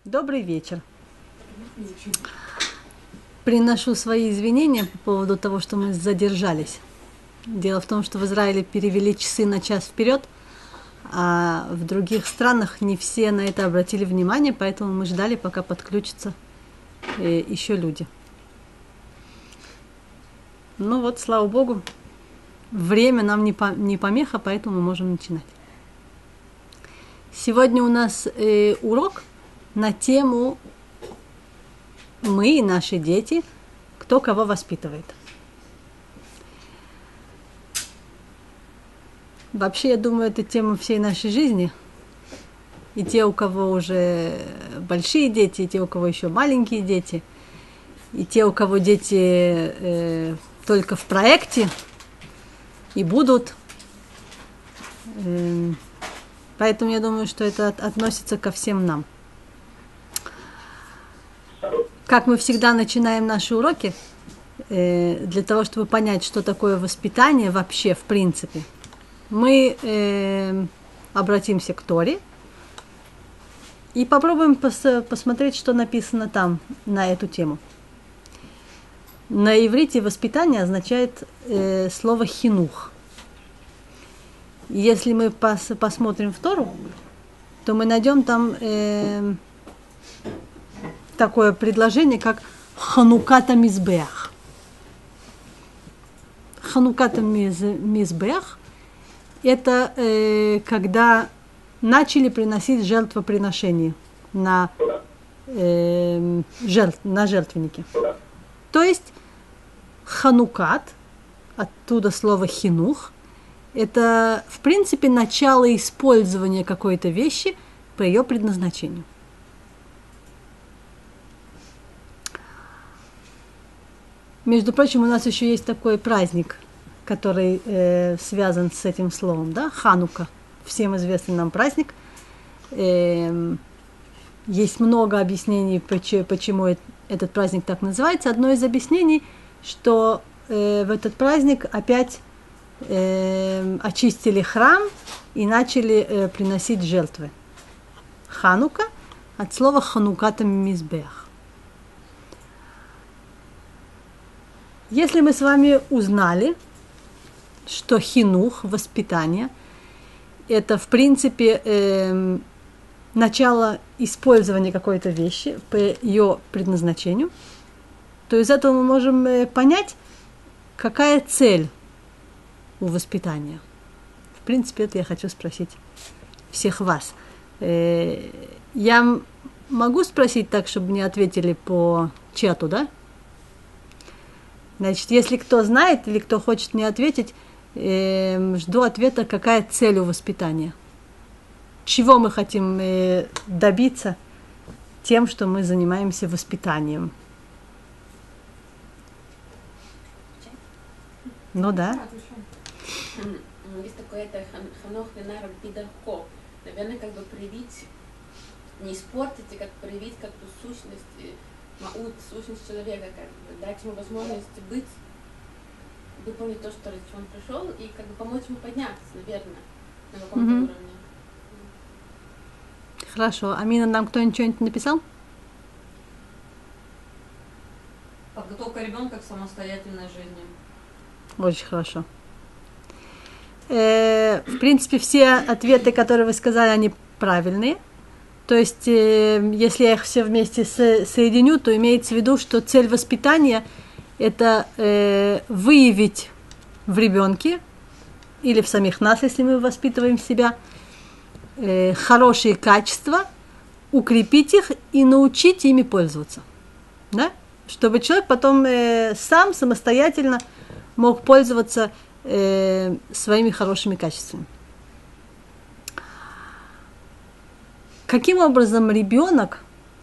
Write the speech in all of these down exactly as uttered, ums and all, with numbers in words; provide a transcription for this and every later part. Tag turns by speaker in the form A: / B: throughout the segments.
A: Добрый вечер. Приношу свои извинения по поводу того, что мы задержались. Дело в том, что в Израиле перевели часы на час вперед, а в других странах не все на это обратили внимание, поэтому мы ждали, пока подключатся э, еще люди. Ну вот, слава Богу, время нам не, по, не помеха, поэтому мы можем начинать. Сегодня у нас э, урок на тему «Мы и наши дети, кто кого воспитывает». Вообще, я думаю, это тема всей нашей жизни. И те, у кого уже большие дети, и те, у кого еще маленькие дети, и те, у кого дети э, только в проекте и будут. Э, поэтому я думаю, что это относится ко всем нам. Как мы всегда начинаем наши уроки, э, для того, чтобы понять, что такое воспитание вообще, в принципе, мы э, обратимся к Торе и попробуем пос- посмотреть, что написано там на эту тему. На иврите воспитание означает э, слово хинух. Если мы пос- посмотрим в Тору, то мы найдем там э, такое предложение, как хануката мизбех. Хануката мизбех – это э, когда начали приносить жертвоприношения на, э, жертв, на жертвеннике. То есть ханукат, оттуда слово хинух, это в принципе начало использования какой-то вещи по ее предназначению. Между прочим, у нас еще есть такой праздник, который э, связан с этим словом, да, Ханука, всем известный нам праздник. Э, есть много объяснений, почему этот праздник так называется. Одно из объяснений, что э, в этот праздник опять э, очистили храм и начали э, приносить жертвы. Ханука от слова хануката мизбех. Если мы с вами узнали, что хинух, воспитание, это в принципе э, начало использования какой-то вещи по ее предназначению, то из этого мы можем э, понять, какая цель у воспитания. В принципе, это я хочу спросить всех вас. Э, я могу спросить так, чтобы мне ответили по чату, да? Значит, если кто знает или кто хочет мне ответить, э, жду ответа, какая цель у воспитания. Чего мы хотим э, добиться тем, что мы занимаемся воспитанием. Ну да.
B: Есть такое это ханох ленар бидарко. Наверное, как бы привить, не испортить, а как привить как бы сущность, маут, сущность человека, как бы дать ему возможность быть, выполнить то, что он пришел, и как бы помочь ему подняться, наверное, на каком-то mm-hmm. уровне.
A: Хорошо. Амина, нам кто-нибудь что-нибудь написал?
C: Подготовка ребенка к самостоятельной жизни.
A: Очень хорошо. Э, в принципе, все ответы, которые вы сказали, они правильные. То есть, э, если я их все вместе со- соединю, то имеется в виду, что цель воспитания – это э, выявить в ребенке или в самих нас, если мы воспитываем себя, э, хорошие качества, укрепить их и научить ими пользоваться. Да? Чтобы человек потом э, сам самостоятельно мог пользоваться э, своими хорошими качествами. Каким образом ребенок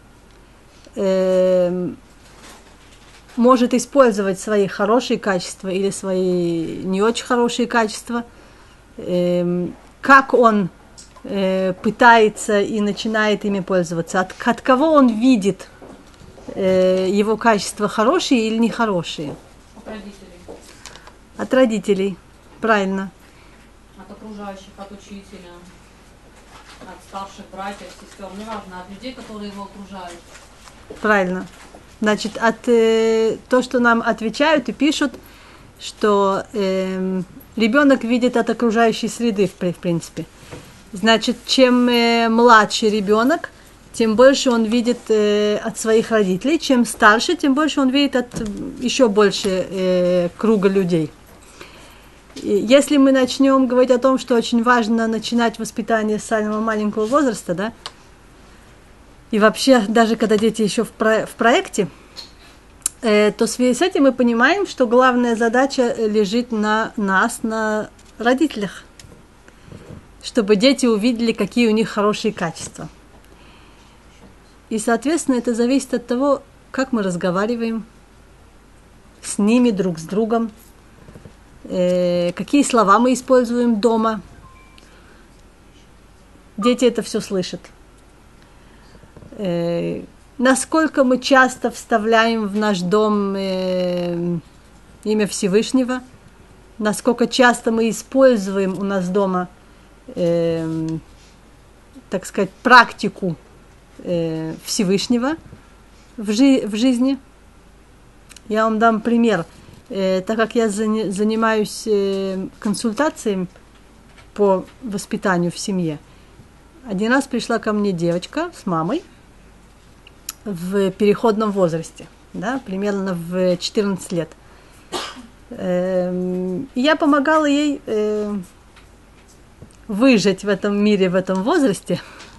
A: э, может использовать свои хорошие качества или свои не очень хорошие качества, э, как он э, пытается и начинает ими пользоваться, от, от кого он видит э, его качества хорошие или нехорошие?
C: От родителей.
A: От родителей, правильно.
C: От окружающих, от учителя. От старших братьев, сестер, неважно, от людей, которые его окружают.
A: Правильно. Значит, от э, то, что нам отвечают и пишут, что э, ребенок видит от окружающей среды, в, в принципе. Значит, чем э, младше ребенок, тем больше он видит э, от своих родителей. Чем старше, тем больше он видит от еще больше э, круга людей. И если мы начнем говорить о том, что очень важно начинать воспитание с самого маленького возраста, да, и вообще, даже когда дети еще в, про- в проекте, э, то в связи с этим мы понимаем, что главная задача лежит на нас, на родителях, чтобы дети увидели, какие у них хорошие качества. И, соответственно, это зависит от того, как мы разговариваем с ними, друг с другом, э, какие слова мы используем дома. Дети это все слышат. Э, насколько мы часто вставляем в наш дом э, имя Всевышнего, насколько часто мы используем у нас дома, э, так сказать, практику э, Всевышнего в, жи- в жизни. Я вам дам пример. Э, так как я за- занимаюсь э, консультацией по воспитанию в семье, один раз пришла ко мне девочка с мамой в переходном возрасте, да, примерно в четырнадцать лет. Э, и я помогала ей э, выжить в этом мире, в этом возрасте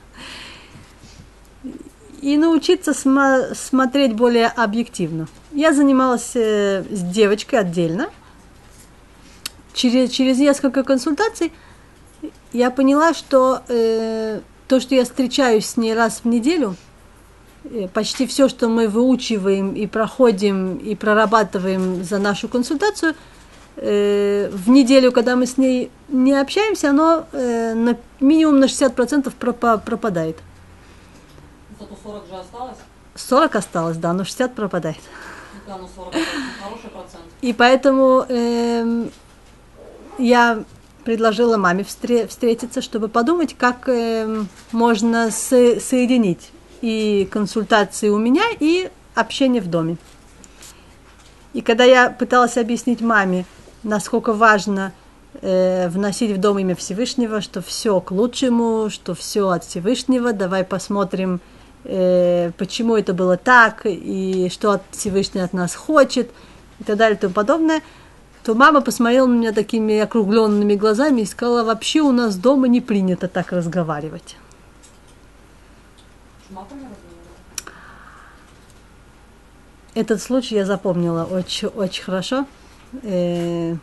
A: и научиться сма- смотреть более объективно. Я занималась э, с девочкой отдельно. Через, через несколько консультаций я поняла, что э, то, что я встречаюсь с ней раз в неделю, э, почти все, что мы выучиваем и проходим и прорабатываем за нашу консультацию, э, в неделю, когда мы с ней не общаемся, оно э, на, минимум на шестьдесят процентов пропа- пропадает.
C: Зато сорок же осталось.
A: сорок осталось, да, но шестьдесят пропадает.
C: Да, ну сорок процентов, хороший процент.
A: И поэтому э, я предложила маме встре- встретиться, чтобы подумать, как э, можно со- соединить и консультации у меня, и общение в доме. И когда я пыталась объяснить маме, насколько важно э, вносить в дом имя Всевышнего, что все к лучшему, что все от Всевышнего, давай посмотрим, э, почему это было так, и что от Всевышнего от нас хочет, и так далее, и тому подобное, то мама посмотрела на меня такими округленными глазами и сказала: вообще у нас дома не принято так разговаривать.
C: Матами разговаривала?
A: Этот случай я запомнила очень, очень хорошо. Это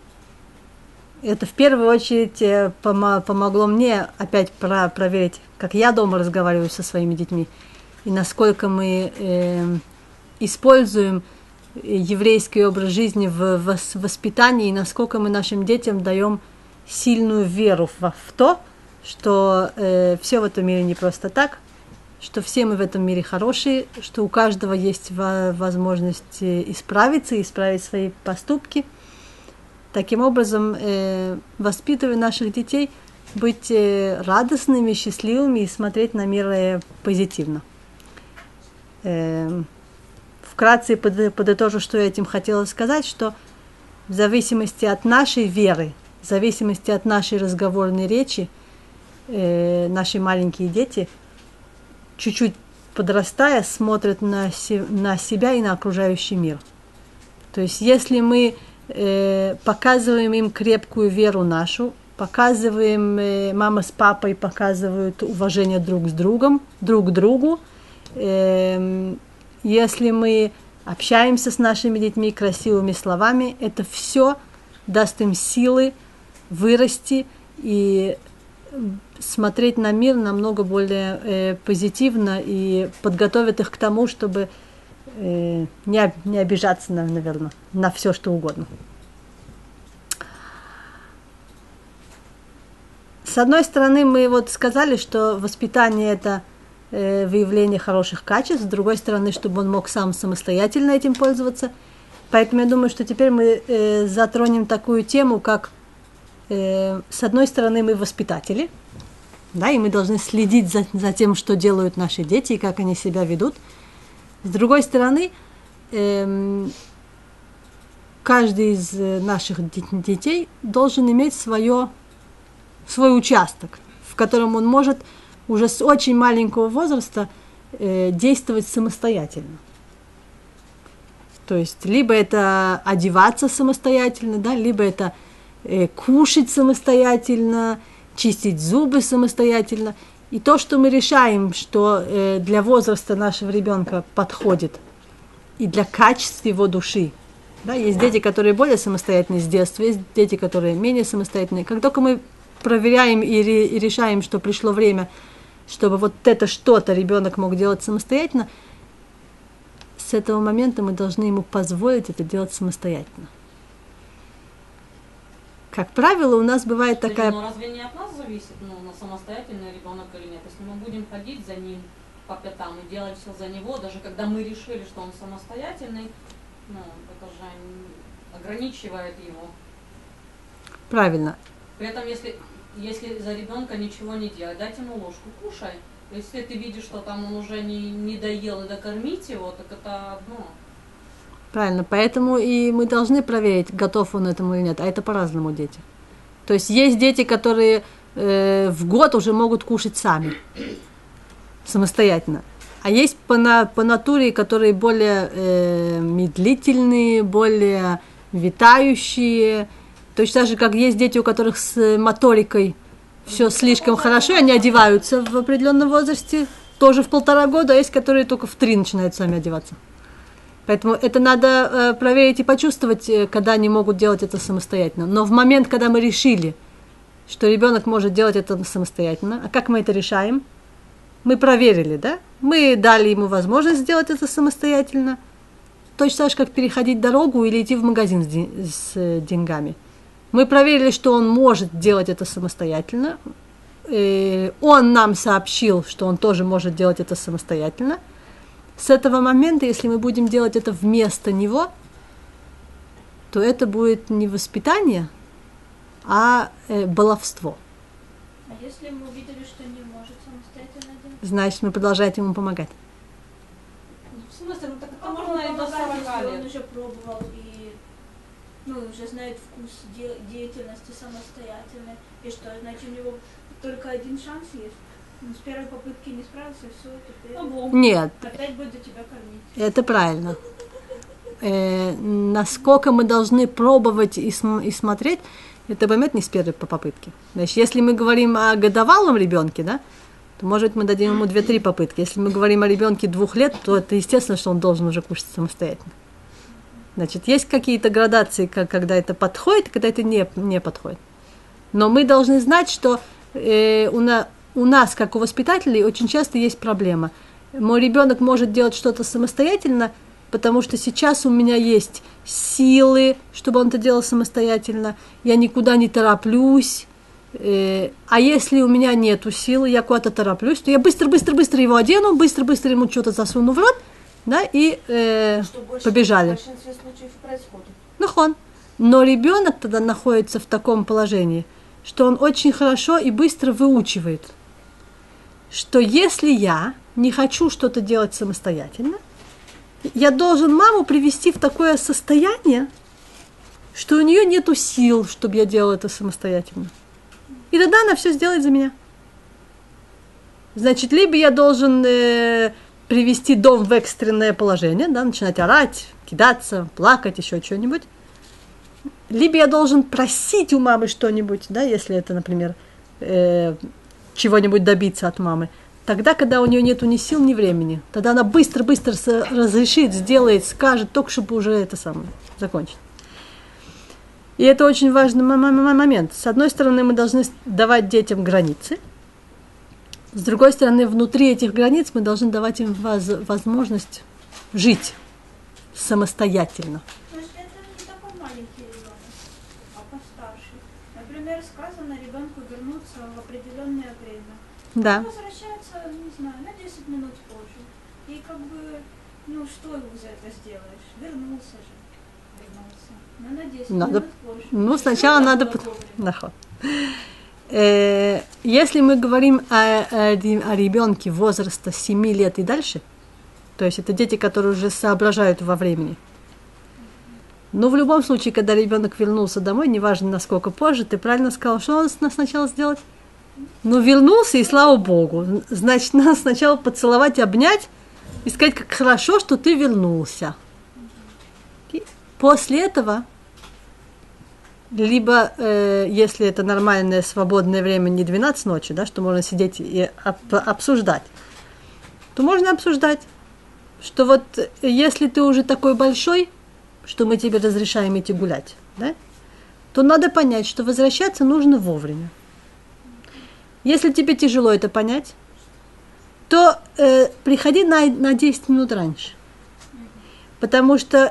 A: в первую очередь помо- помогло мне опять про- проверить, как я дома разговариваю со своими детьми, и насколько мы э, используем еврейский образ жизни в воспитании, и насколько мы нашим детям даем сильную веру в, в то, что э, все в этом мире не просто так, что все мы в этом мире хорошие, что у каждого есть во- возможность исправиться, исправить свои поступки. Таким образом, э, воспитывая наших детей, быть э, радостными, счастливыми и смотреть на мир э, позитивно. Э, Вкратце под, подытожу, что я этим хотела сказать, что в зависимости от нашей веры, в зависимости от нашей разговорной речи, э, наши маленькие дети, чуть-чуть подрастая, смотрят на, се, на себя и на окружающий мир. То есть, если мы э, показываем им крепкую веру нашу, показываем, э, мама с папой показывают уважение друг с другом, друг к другу, э, если мы общаемся с нашими детьми красивыми словами, это все даст им силы вырасти и смотреть на мир намного более э, позитивно и подготовит их к тому, чтобы э, не, не обижаться, наверное, на все, что угодно. С одной стороны, мы вот сказали, что воспитание – это выявление хороших качеств, с другой стороны, чтобы он мог сам самостоятельно этим пользоваться. Поэтому я думаю, что теперь мы э, затронем такую тему, как э, с одной стороны мы воспитатели, да, и мы должны следить за, за тем, что делают наши дети и как они себя ведут. С другой стороны, эм, каждый из наших детей должен иметь свое, свой участок, в котором он может уже с очень маленького возраста э, действовать самостоятельно. То есть либо это одеваться самостоятельно, да, либо это э, кушать самостоятельно, чистить зубы самостоятельно. И то, что мы решаем, что э, для возраста нашего ребенка подходит и для качества его души. Да, есть дети, которые более самостоятельны с детства, есть дети, которые менее самостоятельны. Как только мы проверяем и, ре, и решаем, что пришло время, чтобы вот это что-то ребенок мог делать самостоятельно, с этого момента мы должны ему позволить это делать самостоятельно. Как правило, у нас бывает такая...
C: Но разве не от нас зависит, ну, на самостоятельный ребенок или нет? Если мы будем ходить за ним по пятам и делать все за него, даже когда мы решили, что он самостоятельный, ну, это же ограничивает его.
A: Правильно.
C: При этом, если, если за ребенка ничего не делать, дать ему ложку, кушай. Если ты видишь, что там он уже не, не доел и докормить его, так это одно.
A: Правильно, поэтому и мы должны проверить, готов он этому или нет, а это по-разному дети. То есть есть дети, которые э, в год уже могут кушать сами, самостоятельно. А есть по, на, по натуре, которые более э, медлительные, более витающие. Точно так же, как есть дети, у которых с моторикой все слишком хорошо, и они одеваются в определенном возрасте, тоже в полтора года, а есть, которые только в три начинают сами одеваться. Поэтому это надо э, проверить и почувствовать, э, когда они могут делать это самостоятельно. Но в момент, когда мы решили, что ребенок может делать это самостоятельно, а как мы это решаем? Мы проверили, да? Мы дали ему возможность сделать это самостоятельно. Точно так же, как переходить дорогу или идти в магазин с, день, с э, деньгами. Мы проверили, что он может делать это самостоятельно. И он нам сообщил, что он тоже может делать это самостоятельно. С этого момента, если мы будем делать это вместо него, то это будет не воспитание, а э, баловство.
D: А если мы увидели, что не может самостоятельно делать?
A: Значит, мы продолжаем ему помогать.
C: В смысле, ну так это
D: А
C: можно и до сорока
D: если он
C: лет.
D: уже пробовал и ну, уже знает вкус де- деятельности самостоятельной. И что, значит, у него только один шанс есть? Ну, с первой попытки не справился, все, теперь
A: Нет,
D: опять будет тебя кормить.
A: это правильно. Э, насколько мы должны пробовать и, см- и смотреть, это момент не с первой по попытке. Значит, если мы говорим о годовалом ребенке, да, то, может, мы дадим ему две-три попытки. Если мы говорим о ребенке двух лет, то это естественно, что он должен уже кушать самостоятельно. Значит, есть какие-то градации, как, когда это подходит, когда это не, не подходит. Но мы должны знать, что э, у, на, у нас, как у воспитателей, очень часто есть проблема. Мой ребенок может делать что-то самостоятельно, потому что сейчас у меня есть силы, чтобы он это делал самостоятельно, я никуда не тороплюсь. Э, а если у меня нету силы, я куда-то тороплюсь, то я быстро-быстро-быстро его одену, быстро-быстро ему что-то засуну в рот, да, и э, побежали.
E: В большинстве случаев происходит.
A: Нахон. Но ребенок тогда находится в таком положении, что он очень хорошо и быстро выучивает, что если я не хочу что-то делать самостоятельно, я должен маму привести в такое состояние, что у нее нету сил, чтобы я делала это самостоятельно. И тогда она все сделает за меня. Значит, либо я должен э, привести дом в экстренное положение, да, начинать орать, кидаться, плакать, еще что-нибудь. Либо я должен просить у мамы что-нибудь, да, если это, например, э, чего-нибудь добиться от мамы. Тогда, когда у нее нету ни сил, ни времени, тогда она быстро-быстро разрешит, сделает, скажет, только чтобы уже это самое закончить. И это очень важный момент. С одной стороны, мы должны давать детям границы. С другой стороны, внутри этих границ мы должны давать им воз- возможность жить самостоятельно.
D: То есть это не такой маленький ребенок, а постарше. Например, сказано ребенку вернуться в определенное время.
A: Да.
D: Он возвращается, не знаю, на десять минут позже. И как бы, ну что его за это сделаешь? Вернулся же. Вернулся. Но на десять
A: Надо-
D: минут позже.
A: Ну, сначала
D: Что
A: надо...
D: было
A: под-
D: вовремя?
A: Наход. Э, если мы говорим о, о, о ребенке возраста семи лет и дальше, то есть это дети, которые уже соображают во времени. Но в любом случае, когда ребенок вернулся домой, неважно насколько позже, ты правильно сказал, что он сначала сделать? Ну, вернулся, и слава Богу. Значит, надо сначала поцеловать, обнять и сказать, как хорошо, что ты вернулся. И после этого, либо, э, если это нормальное свободное время, не двенадцать ночи, да, что можно сидеть и об, обсуждать, то можно обсуждать, что вот если ты уже такой большой, что мы тебе разрешаем идти гулять, да, то надо понять, что возвращаться нужно вовремя. Если тебе тяжело это понять, то э, приходи на, на десять минут раньше. Потому что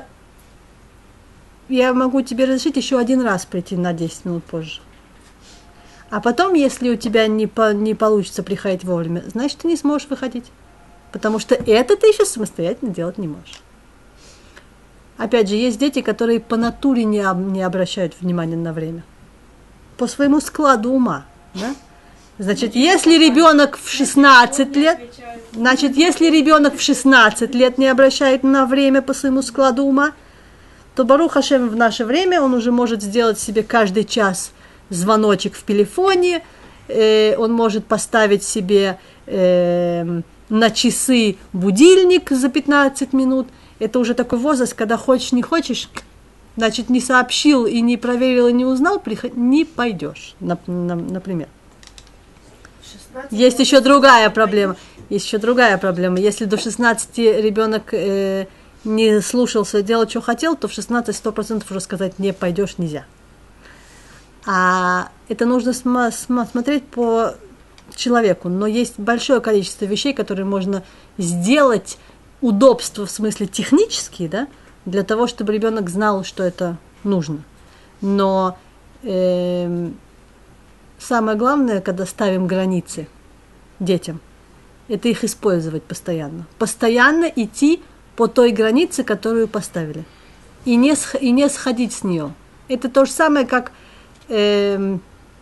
A: я могу тебе разрешить еще один раз прийти на десять минут позже. А потом, если у тебя не, по, не получится приходить вовремя, значит, ты не сможешь выходить. Потому что это ты еще самостоятельно делать не можешь. Опять же, есть дети, которые по натуре не, не обращают внимания на время. По своему складу ума. Да? Значит, если ребенок в шестнадцать лет, значит, если ребенок в шестнадцать лет не обращает на время по своему складу ума, то Барух Ашем в наше время он уже может сделать себе каждый час звоночек в телефоне, э, он может поставить себе э, на часы будильник за пятнадцать минут. Это уже такой возраст, когда хочешь, не хочешь, значит, не сообщил и не проверил, и не узнал, не пойдешь, например. Есть еще другая проблема. Есть еще другая проблема. Если до шестнадцати ребенок э, не слушался, делал, что хотел, то в шестнадцать сто процентов уже сказать «не пойдешь» нельзя. А это нужно см- см- смотреть по человеку. Но есть большое количество вещей, которые можно сделать, удобства в смысле технические, да, для того, чтобы ребенок знал, что это нужно. Но э, самое главное, когда ставим границы детям, это их использовать постоянно. Постоянно идти по той границе, которую поставили. И не, и не сходить с нее. Это то же самое, как э,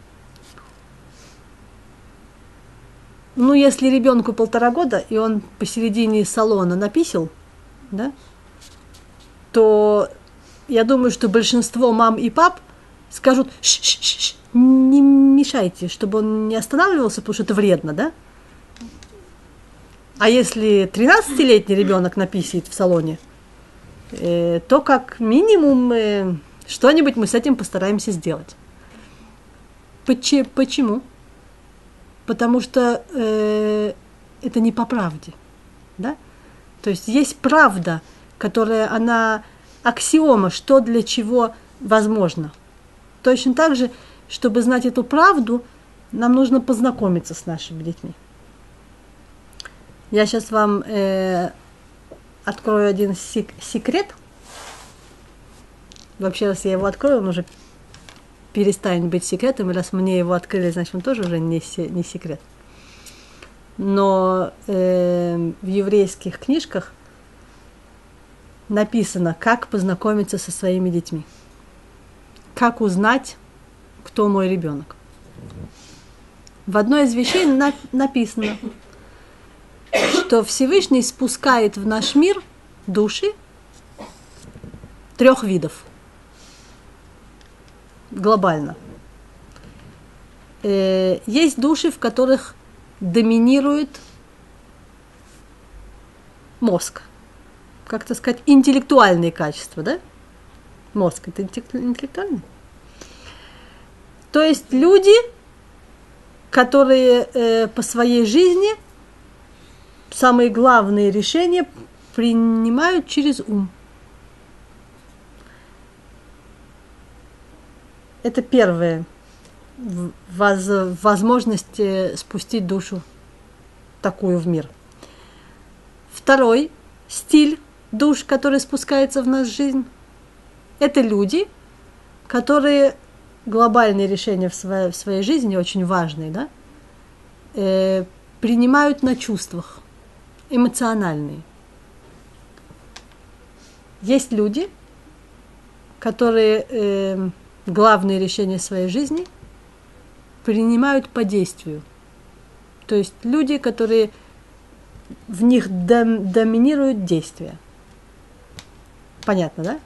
A: ну, если ребенку полтора года, и он посередине салона написал, да, то я думаю, что большинство мам и пап скажут: ш-ш-ш, не мешайте, чтобы он не останавливался, потому что это вредно, да? А если тринадцатилетний ребенок написает в салоне, э, то как минимум э, что-нибудь мы с этим постараемся сделать. Поч- почему? Потому что э, это не по правде, да? То есть есть правда, которая, она аксиома, что для чего возможно. Точно так же, чтобы знать эту правду, нам нужно познакомиться с нашими детьми. Я сейчас вам э, открою один сек- секрет. Вообще, раз я его открою, он уже перестанет быть секретом, и раз мне его открыли, значит, он тоже уже не, се- не секрет. Но э, в еврейских книжках написано, как познакомиться со своими детьми. Как узнать, кто мой ребенок. В одной из вещей на- написано, что Всевышний спускает в наш мир души трех видов. Глобально. Э, есть души, в которых доминирует мозг. Как-то сказать, интеллектуальные качества, да? Мозг – это интеллектуальный. То есть люди, которые э, по своей жизни самые главные решения принимают через ум. Это первое. Воз, возможность спустить душу такую в мир. Второй стиль душ, который спускается в нашу жизнь, это люди, которые глобальные решения в своей, в своей жизни, очень важные, да, э, принимают на чувствах, эмоциональные. Есть люди, которые э, главные решения своей жизни принимают по действию. То есть люди, которые в них дом, доминируют действия. Понятно, да?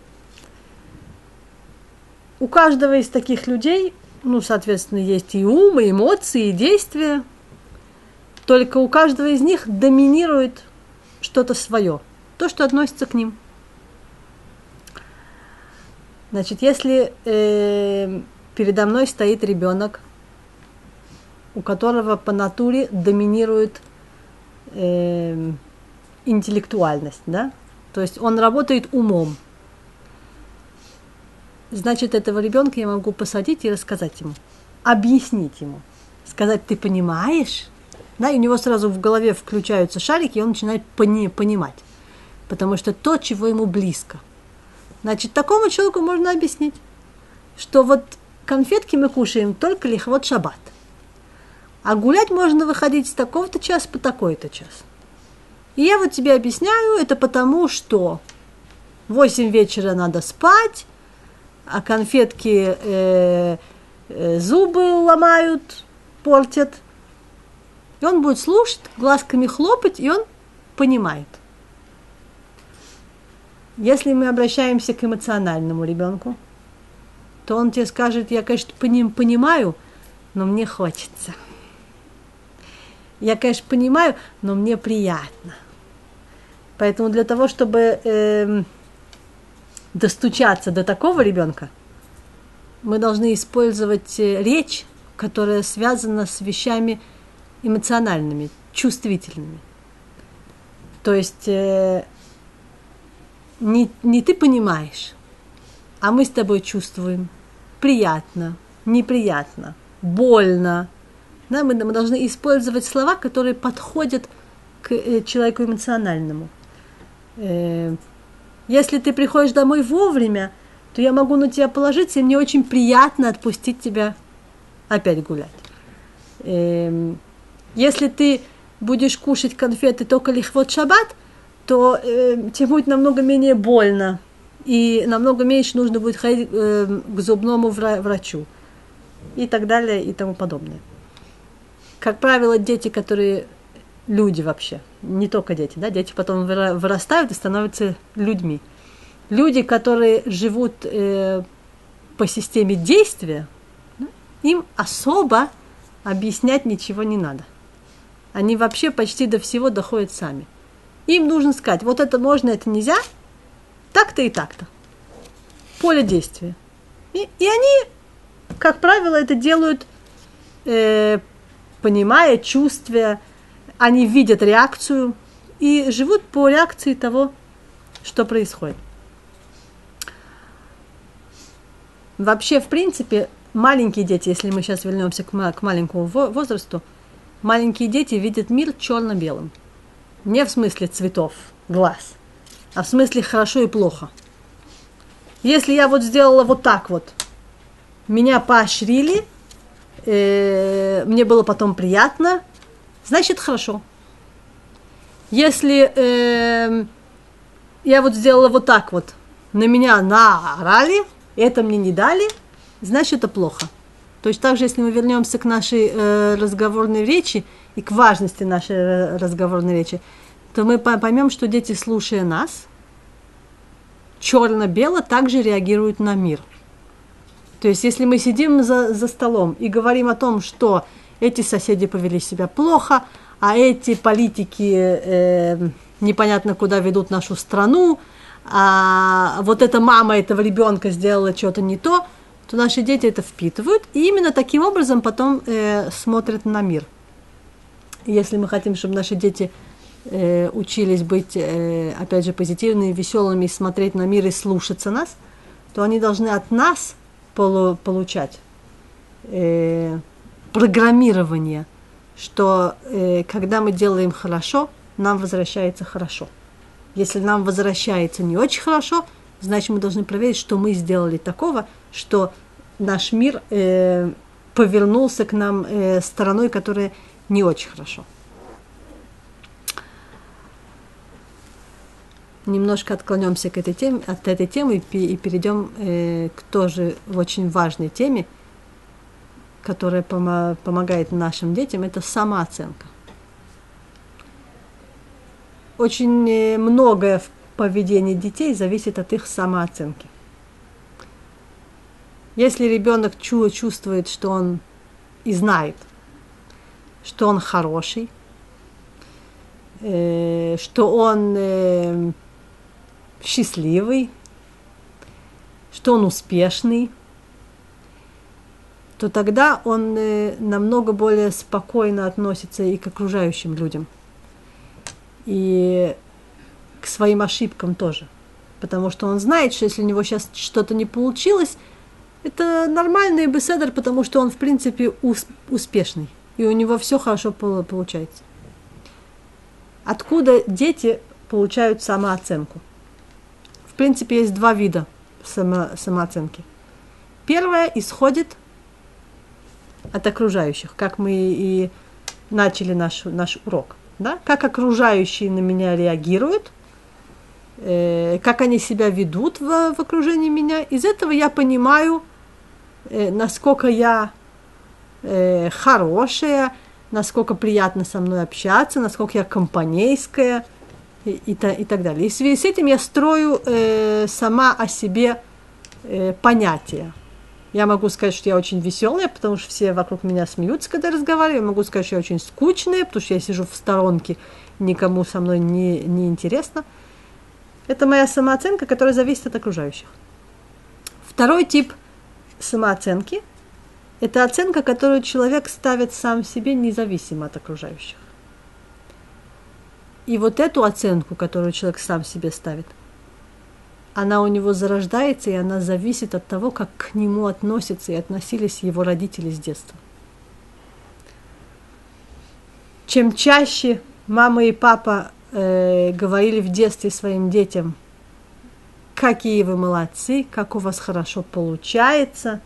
A: У каждого из таких людей, ну, соответственно, есть и ум, и эмоции, и действия. Только у каждого из них доминирует что-то свое, то, что относится к ним. Значит, если э, передо мной стоит ребенок, у которого по натуре доминирует э, интеллектуальность, да, то есть он работает умом, значит, этого ребенка я могу посадить и рассказать ему, объяснить ему, сказать: ты понимаешь? Да, и у него сразу в голове включаются шарики, и он начинает пони- понимать, потому что то, чего ему близко. Значит, такому человеку можно объяснить, что вот конфетки мы кушаем только лихвот шаббат, а гулять можно выходить с такого-то часа по такой-то час. И я вот тебе объясняю, это потому, что в восемь вечера надо спать, а конфетки э, э, зубы ломают, портят. И он будет слушать, глазками хлопать, и он понимает. Если мы обращаемся к эмоциональному ребенку, то он тебе скажет: я, конечно, понимаю, но мне хочется. Я, конечно, понимаю, но мне приятно. Поэтому для того, чтобы э, достучаться до такого ребенка, мы должны использовать речь, которая связана с вещами эмоциональными, чувствительными. То есть э, не, не ты понимаешь, а мы с тобой чувствуем. Приятно, неприятно, больно. Да, мы, мы должны использовать слова, которые подходят к э, человеку эмоциональному. Э, если ты приходишь домой вовремя, то я могу на тебя положиться, и мне очень приятно отпустить тебя опять гулять. Э, если ты будешь кушать конфеты только лихвот шаббат, то э, тебе будет намного менее больно, и намного меньше нужно будет ходить э, к зубному врачу, и так далее, и тому подобное. Как правило, дети, которые люди вообще, не только дети, да, дети потом вырастают и становятся людьми. Люди, которые живут э, по системе действия, им особо объяснять ничего не надо. Они вообще почти до всего доходят сами. Им нужно сказать: вот это можно, это нельзя, так-то и так-то. Поле действия. И, и они, как правило, это делают, э, понимая, чувствуя, они видят реакцию и живут по реакции того, что происходит. Вообще, в принципе, маленькие дети, если мы сейчас вернемся к, к маленькому возрасту, маленькие дети видят мир черно-белым. Не в смысле цветов, глаз, а в смысле хорошо и плохо. Если я вот сделала вот так вот, меня поощрили, э, мне было потом приятно, значит хорошо. Если э, я вот сделала вот так вот, на меня наорали, это мне не дали, значит это плохо. Точно так же, если мы вернемся к нашей э, разговорной речи и к важности нашей разговорной речи, то мы поймем, что дети, слушая нас, черно-бело также реагируют на мир. То есть, если мы сидим за, за столом и говорим о том, что эти соседи повели себя плохо, а эти политики э, непонятно куда ведут нашу страну, а вот эта мама этого ребенка сделала что-то не то, то наши дети это впитывают, и именно таким образом потом э, смотрят на мир. Если мы хотим, чтобы наши дети э, учились быть, э, опять же, позитивными, веселыми, смотреть на мир и слушаться нас, то они должны от нас полу- получать э, программирование, что э, когда мы делаем хорошо, нам возвращается хорошо. Если нам возвращается не очень хорошо, значит, мы должны проверить, что мы сделали такого, что наш мир э, повернулся к нам э, стороной, которая не очень хорошо. Немножко отклонемся к этой теме, от этой темы и перейдем э, к тоже очень важной теме, которая помо- помогает нашим детям, это самооценка. Очень многое в поведении детей зависит от их самооценки. Если ребенок чувствует, что он и знает, что он хороший, э, что он э, счастливый, что он успешный, то тогда он э, намного более спокойно относится и к окружающим людям, и к своим ошибкам тоже. Потому что он знает, что если у него сейчас что-то не получилось, это нормальный беседер, потому что он, в принципе, ус- успешный, и у него все хорошо получается. Откуда дети получают самооценку? В принципе, есть два вида само- самооценки. Первое исходит от окружающих, как мы и начали наш, наш урок. Да? Как окружающие на меня реагируют, э, как они себя ведут в, в окружении меня. Из этого я понимаю, э, насколько я э, хорошая, насколько приятно со мной общаться, насколько я компанейская и, и, и так далее. И в связи с этим я строю э, сама о себе э, понятия. Я могу сказать, что я очень веселая, потому что все вокруг меня смеются, когда я разговариваю. Я могу сказать, что я очень скучная, потому что я сижу в сторонке, никому со мной не, не интересно. Это моя самооценка, которая зависит от окружающих. Второй тип самооценки – это оценка, которую человек ставит сам себе независимо от окружающих. И вот эту оценку, которую человек сам себе ставит, она у него зарождается, и она зависит от того, как к нему относятся и относились его родители с детства. Чем чаще мама и папа э, говорили в детстве своим детям, какие вы молодцы, как у вас хорошо получается,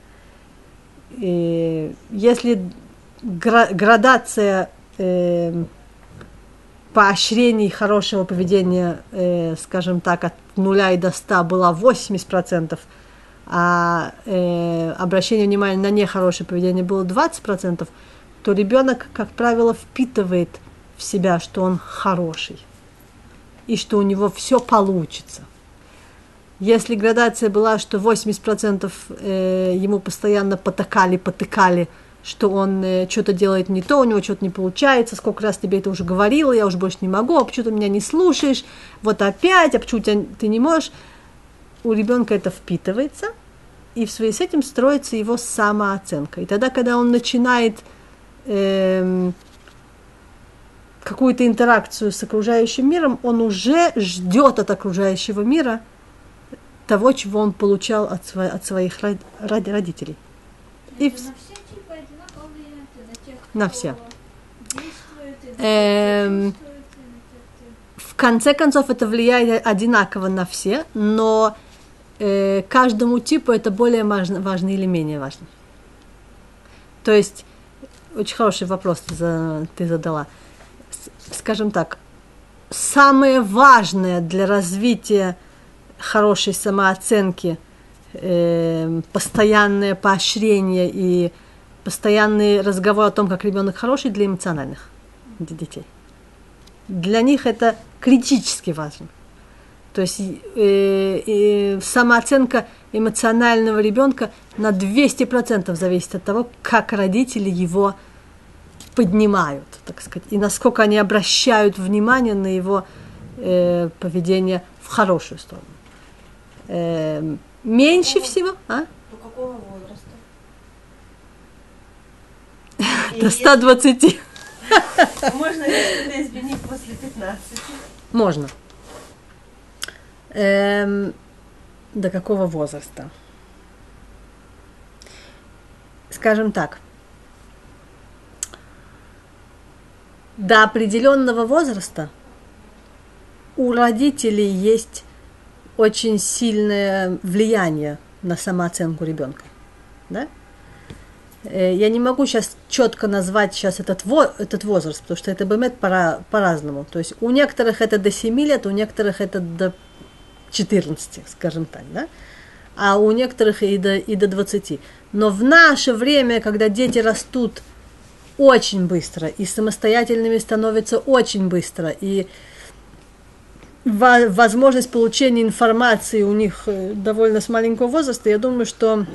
A: и если гра- градация э, поощрений хорошего поведения, э, скажем так, от нуля и до ста была восемьдесят процентов, а э, обращение внимания на нехорошее поведение было двадцать процентов, то ребенок, как правило, впитывает в себя, что он хороший и что у него все получится. Если градация была, что восемьдесят процентов э, ему постоянно потакали, потыкали, что он э, что-то делает не то, у него что-то не получается, сколько раз тебе это уже говорила, я уже больше не могу, а почему ты меня не слушаешь, вот опять, а почему ты, ты не можешь. У ребенка это впитывается, и в связи с этим строится его самооценка. И тогда, когда он начинает э, какую-то интеракцию с окружающим миром, он уже ждет от окружающего мира того, чего он получал от, сво- от своих род- родителей. И в... На все. Эм, в конце концов, это влияет одинаково на все, но э, каждому типу это более важно, важно или менее важно. То есть, очень хороший вопрос ты, за, ты задала. С, скажем так, самое важное для развития хорошей самооценки, э, постоянное поощрение и постоянный разговор о том, как ребенок хороший, для эмоциональных детей. Для них это критически важно. То есть э, э, самооценка эмоционального ребенка на двести процентов зависит от того, как родители его поднимают, так сказать, и насколько они обращают внимание на его э, поведение в хорошую сторону. Э, меньше
E: Какого?
A: всего... А?
E: До какого возраста?
A: До ста двадцати.
E: Можно ли что-то изменить после пятнадцати?
A: Можно. Эм, до какого возраста? Скажем так. До определенного возраста у родителей есть очень сильное влияние на самооценку ребенка. Да? Я не могу сейчас четко назвать сейчас этот, во, этот возраст, потому что это бывает по, по-разному. То есть у некоторых это до семи лет, у некоторых это до четырнадцати, скажем так, да? А у некоторых и до, и до двадцати. Но в наше время, когда дети растут очень быстро, и самостоятельными становятся очень быстро, и возможность получения информации у них довольно с маленького возраста, я думаю, что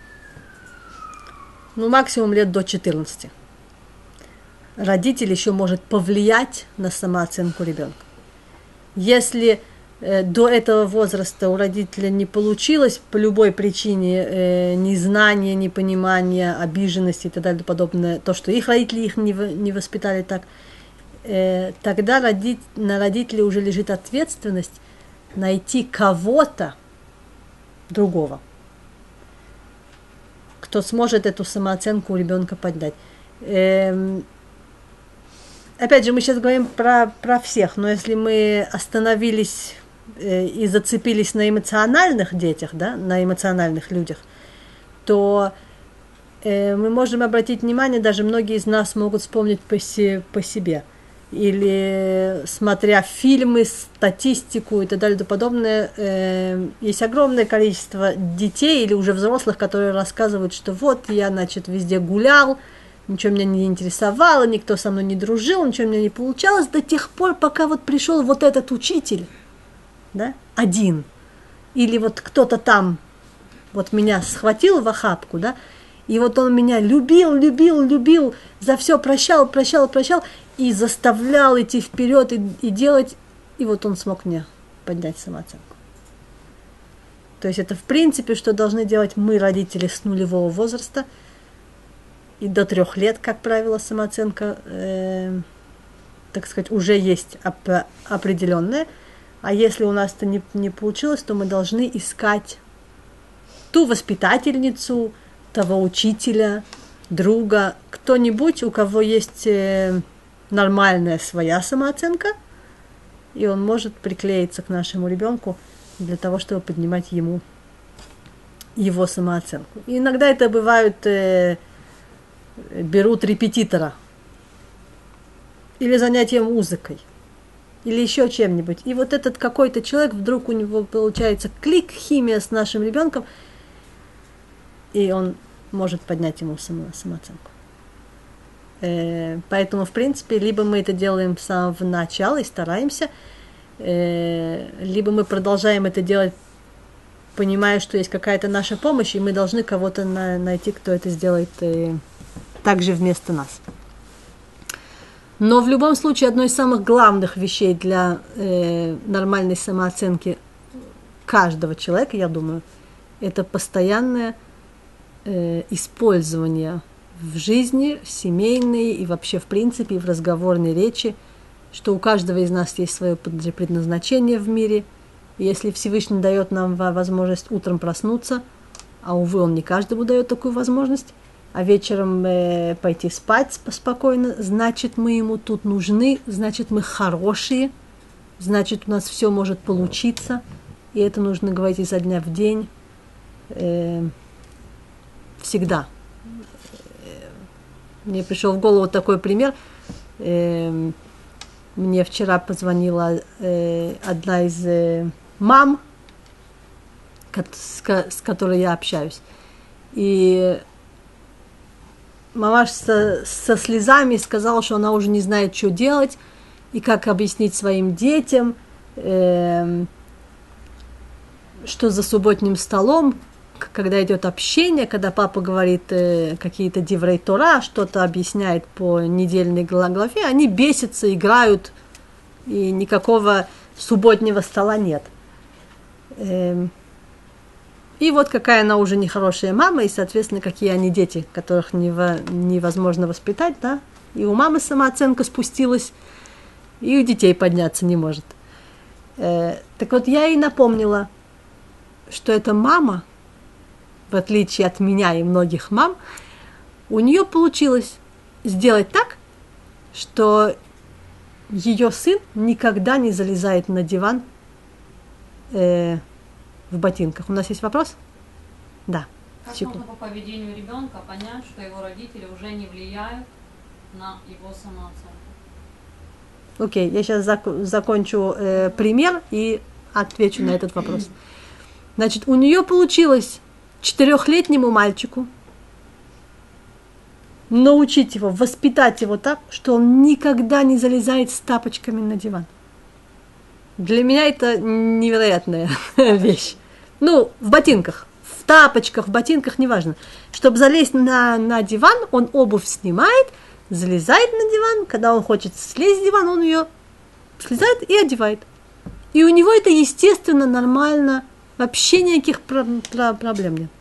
A: ну, максимум лет до четырнадцати. Родитель еще может повлиять на самооценку ребенка. Если э, до этого возраста у родителя не получилось по любой причине, э, незнания, непонимания, обиженности и так далее и подобное, то, что их родители их не, не воспитали так, э, тогда роди, на родителей уже лежит ответственность найти кого-то другого, кто сможет эту самооценку у ребенка поднять. Э, Опять же, мы сейчас говорим про, про всех, но если мы остановились э, и зацепились на эмоциональных детях, да, на эмоциональных людях, то э, мы можем обратить внимание, даже многие из нас могут вспомнить по, си, по себе. Или смотря фильмы, статистику и так далее и тому подобное, э, есть огромное количество детей или уже взрослых, которые рассказывают, что вот я, значит, везде гулял, ничего меня не интересовало, никто со мной не дружил, ничего у меня не получалось до тех пор, пока вот пришел вот этот учитель, да, один, или вот кто-то там вот меня схватил в охапку, да, и вот он меня любил, любил, любил, за все прощал, прощал, прощал, и заставлял идти вперед и, и делать, и вот он смог мне поднять самооценку. То есть это в принципе, что должны делать мы, родители, с нулевого возраста, и до трех лет, как правило, самооценка, э, так сказать, уже есть оп- определенная. А если у нас это не, не получилось, то мы должны искать ту воспитательницу, того учителя, друга, кто-нибудь, у кого есть э, нормальная своя самооценка, и он может приклеиться к нашему ребенку для того, чтобы поднимать ему его самооценку. И иногда это бывают... Э, берут репетитора, или занятия музыкой, или еще чем-нибудь. И вот этот какой-то человек, вдруг у него получается клик, химия с нашим ребенком, и он может поднять ему само, самооценку. Э, поэтому, в принципе, либо мы это делаем с самого начала и стараемся, э, либо мы продолжаем это делать, понимая, что есть какая-то наша помощь, и мы должны кого-то на, найти, кто это сделает э, также вместо нас. Но в любом случае, одной из самых главных вещей для э, нормальной самооценки каждого человека, я думаю, это постоянное э, использование в жизни, в семейной и вообще, в принципе, в разговорной речи, что у каждого из нас есть свое предназначение в мире. И если Всевышний дает нам возможность утром проснуться, а, увы, он не каждому дает такую возможность, а вечером э, пойти спать спокойно, значит, мы ему тут нужны, значит, мы хорошие, значит, у нас все может получиться, и это нужно говорить изо дня в день, э, всегда. Мне пришел в голову такой пример. Э, мне вчера позвонила э, одна из э, мам, с, с которой я общаюсь, и мамаш со, со слезами сказала, что она уже не знает, что делать и как объяснить своим детям, э, что за субботним столом, когда идет общение, когда папа говорит э, какие-то диврей Тора, что-то объясняет по недельной главе, они бесятся, играют, и никакого субботнего стола нет. Э, И вот какая она уже нехорошая мама, и, соответственно, какие они дети, которых невозможно воспитать, да? И у мамы самооценка спустилась, и у детей подняться не может. Э, так вот, я ей напомнила, что эта мама, в отличие от меня и многих мам, у нее получилось сделать так, что ее сын никогда не залезает на диван э, в ботинках. У нас есть вопрос? Да.
C: Как
A: секунду.
C: можно по поведению ребенка понять, что его родители уже не влияют на его самооценку?
A: Окей, я сейчас зак- закончу э, пример и отвечу на этот вопрос. Значит, у нее получилось четырехлетнему мальчику научить его, воспитать его так, что он никогда не залезает с тапочками на диван. Для меня это невероятная вещь. Ну, в ботинках, в тапочках, в ботинках, неважно. Чтобы залезть на, на диван, он обувь снимает, залезает на диван. Когда он хочет слезть с дивана, он ее слезает и одевает. И у него это естественно, нормально, вообще никаких про- про- проблем нет.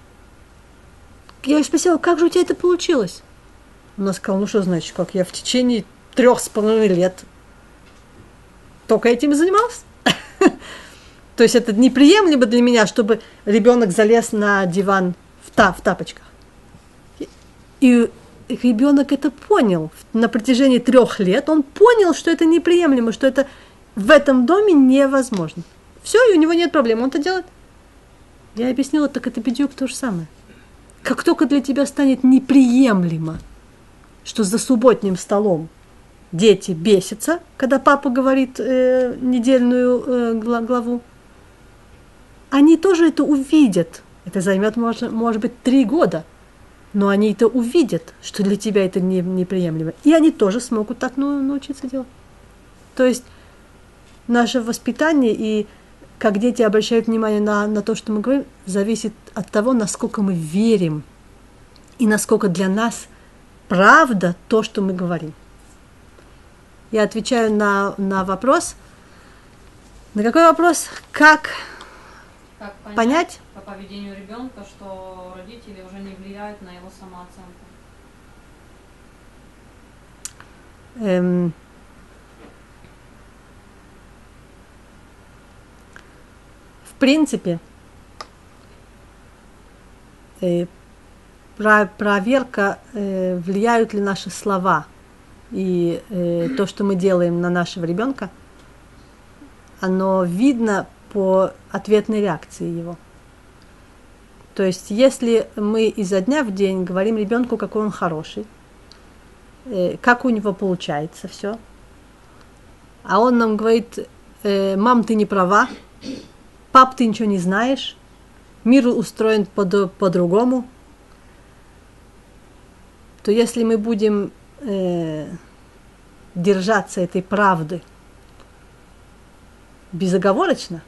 A: Я спросила, как же у тебя это получилось? Она сказала, ну что значит, как я в течение трех с половиной лет только этим и занимался. То есть это неприемлемо для меня, чтобы ребенок залез на диван в, та, в тапочках. И ребенок это понял. На протяжении трех лет он понял, что это неприемлемо, что это в этом доме невозможно. Все, и у него нет проблем, он это делает. Я объяснила, так это бедюк то же самое. Как только для тебя станет неприемлемо, что за субботним столом дети бесятся, когда папа говорит э, недельную э, главу, они тоже это увидят. Это займет, может, может быть, три года, но они это увидят, что для тебя это не, неприемлемо. И они тоже смогут так ну, научиться делать. То есть наше воспитание и как дети обращают внимание на, на то, что мы говорим, зависит от того, насколько мы верим и насколько для нас правда то, что мы говорим. Я отвечаю на, на вопрос. На какой вопрос? Как,
C: как понять,
A: понять
C: по поведению ребенка, что родители уже не влияют на его самооценку?
A: Эм, в принципе, э, про, проверка, э, влияют ли наши слова и э, то, что мы делаем на нашего ребенка, оно видно по ответной реакции его. То есть, если мы изо дня в день говорим ребенку, какой он хороший, э, как у него получается все, а он нам говорит, э, мам, ты не права, пап, ты ничего не знаешь, мир устроен по- по-другому, то если мы будем э, держаться этой правды безоговорочно,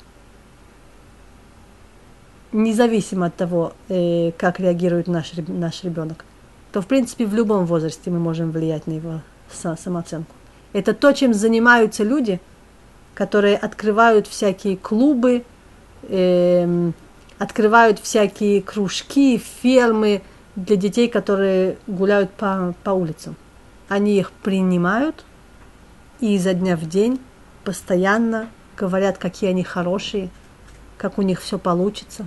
A: независимо от того, э, как реагирует наш, наш ребенок, то, в принципе, в любом возрасте мы можем влиять на его самооценку. Это то, чем занимаются люди, которые открывают всякие клубы, э, открывают всякие кружки, фермы для детей, которые гуляют по, по улицам. Они их принимают и изо дня в день постоянно говорят, какие они хорошие, как у них все получится.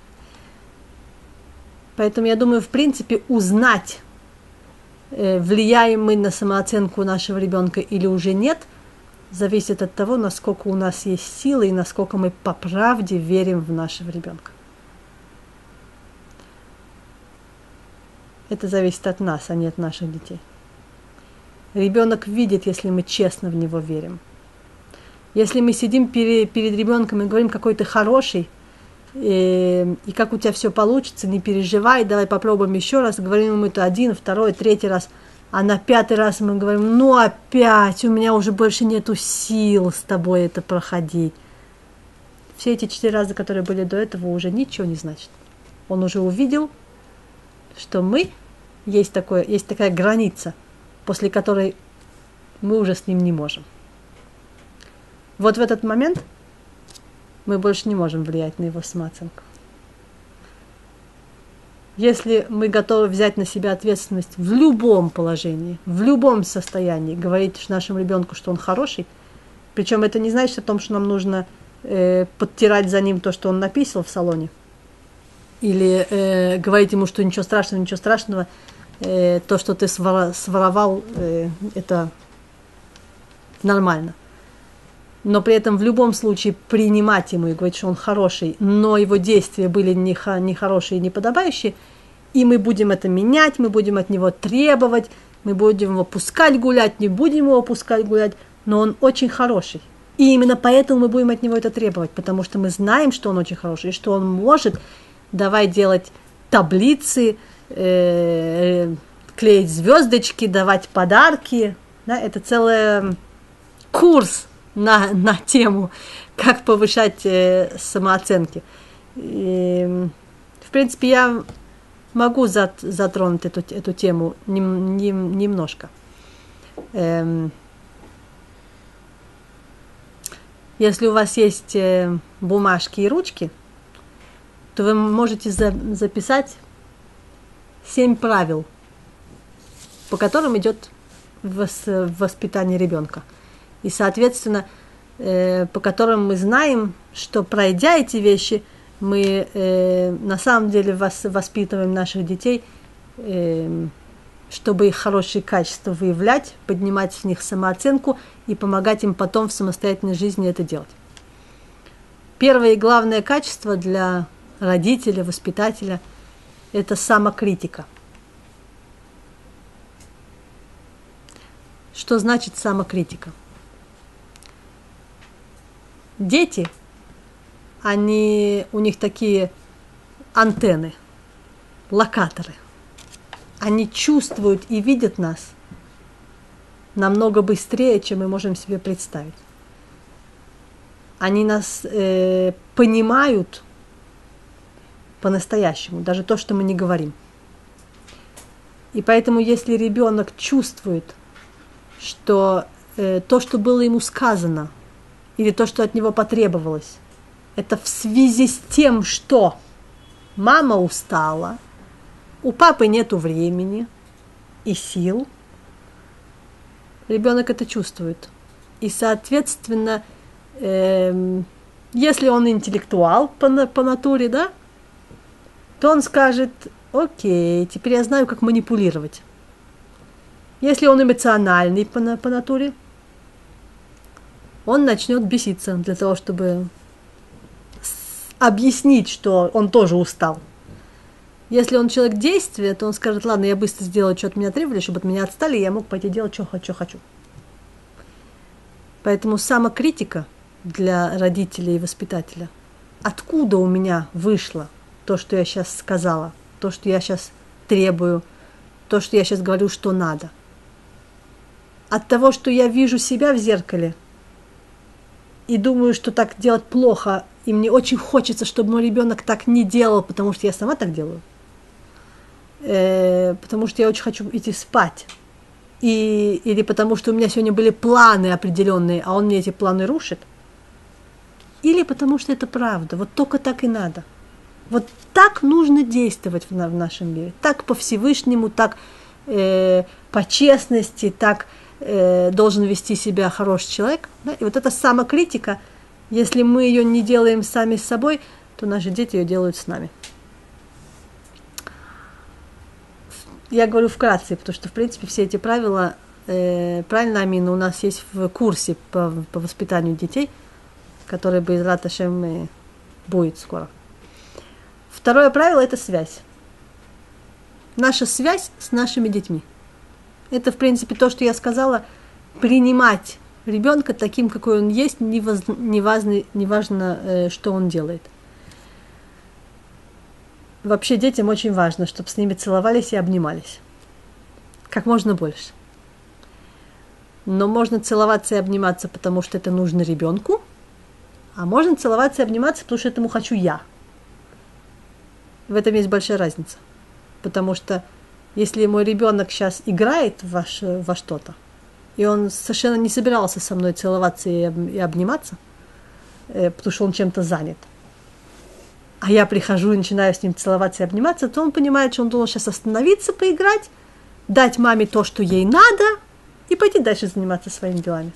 A: Поэтому я думаю, в принципе, узнать, э, влияем мы на самооценку нашего ребенка или уже нет, зависит от того, насколько у нас есть силы и насколько мы по правде верим в нашего ребенка. Это зависит от нас, а не от наших детей. Ребенок видит, если мы честно в него верим. Если мы сидим перед, перед ребенком и говорим, какой ты хороший, и, и как у тебя все получится, не переживай, давай попробуем еще раз, говорим ему это один, второй, третий раз, а на пятый раз мы говорим, ну опять, у меня уже больше нету сил с тобой это проходить. Все эти четыре раза, которые были до этого, уже ничего не значит. Он уже увидел, что мы, есть, такое, есть такая граница, после которой мы уже с ним не можем. Вот в этот момент мы больше не можем влиять на его самооценку. Если мы готовы взять на себя ответственность в любом положении, в любом состоянии, говорить нашему ребенку, что он хороший, причем это не значит о том, что нам нужно э, подтирать за ним то, что он написал в салоне, или э, говорить ему, что ничего страшного, ничего страшного, э, то, что ты своровал, э, это нормально. Но при этом в любом случае принимать ему и говорить, что он хороший, но его действия были нехорошие и неподобающие, и мы будем это менять, мы будем от него требовать, мы будем его пускать гулять, не будем его пускать гулять, но он очень хороший. И именно поэтому мы будем от него это требовать, потому что мы знаем, что он очень хороший, и что он может, давай делать таблицы, э, клеить звездочки, давать подарки. Да, это целый курс на, на тему, как повышать э, самооценки. И, в принципе, я могу зат, затронуть эту, эту тему нем, нем, немножко. Эм, если у вас есть э, бумажки и ручки, то вы можете за, записать семь правил, по которым идет вос, воспитание ребенка. И, соответственно, э, по которым мы знаем, что, пройдя эти вещи, мы э, на самом деле вос, воспитываем наших детей, э, чтобы их хорошие качества выявлять, поднимать в них самооценку и помогать им потом в самостоятельной жизни это делать. Первое и главное качество для родителя, воспитателя – это самокритика. Что значит самокритика? Дети, они, у них такие антенны, локаторы. Они чувствуют и видят нас намного быстрее, чем мы можем себе представить. Они нас э, понимают по-настоящему, даже то, что мы не говорим. И поэтому, если ребенок чувствует, что э, то, что было ему сказано, или то, что от него потребовалось, это в связи с тем, что мама устала, у папы нету времени и сил, ребенок это чувствует. И, соответственно, э, если он интеллектуал по, по натуре, да, то он скажет: окей, теперь я знаю, как манипулировать. Если он эмоциональный по, по натуре, он начнет беситься для того, чтобы объяснить, что он тоже устал. Если он человек действия, то он скажет: ладно, я быстро сделаю, что от меня требовали, чтобы от меня отстали, и я мог пойти делать, что хочу, хочу. Поэтому самокритика для родителей и воспитателя. Откуда у меня вышло то, что я сейчас сказала, то, что я сейчас требую, то, что я сейчас говорю, что надо? От того, что я вижу себя в зеркале и думаю, что так делать плохо, и мне очень хочется, чтобы мой ребенок так не делал, потому что я сама так делаю, э, потому что я очень хочу идти спать, и, или потому что у меня сегодня были планы определенные, а он мне эти планы рушит, или потому что это правда, вот только так и надо. Вот так нужно действовать в, в нашем мире, так по Всевышнему, так э, по честности, так э, должен вести себя хороший человек. Да? И вот эта самокритика, если мы ее не делаем сами с собой, то наши дети ее делают с нами. Я говорю вкратце, потому что, в принципе, все эти правила, э, правильно, Амина, у нас есть в курсе по, по воспитанию детей, который Бе'эзрат Ашем будет скоро. Второе правило – это связь. Наша связь с нашими детьми. Это, в принципе, то, что я сказала, принимать ребенка таким, какой он есть, неважно, неважно, неважно, что он делает. Вообще детям очень важно, чтобы с ними целовались и обнимались. Как можно больше. Но можно целоваться и обниматься, потому что это нужно ребенку, а можно целоваться и обниматься, потому что этому хочу я. В этом есть большая разница. Потому что если мой ребенок сейчас играет во, во что-то, и он совершенно не собирался со мной целоваться и, и обниматься, э, потому что он чем-то занят, а я прихожу и начинаю с ним целоваться и обниматься, то он понимает, что он должен сейчас остановиться, поиграть, дать маме то, что ей надо, и пойти дальше заниматься своими делами.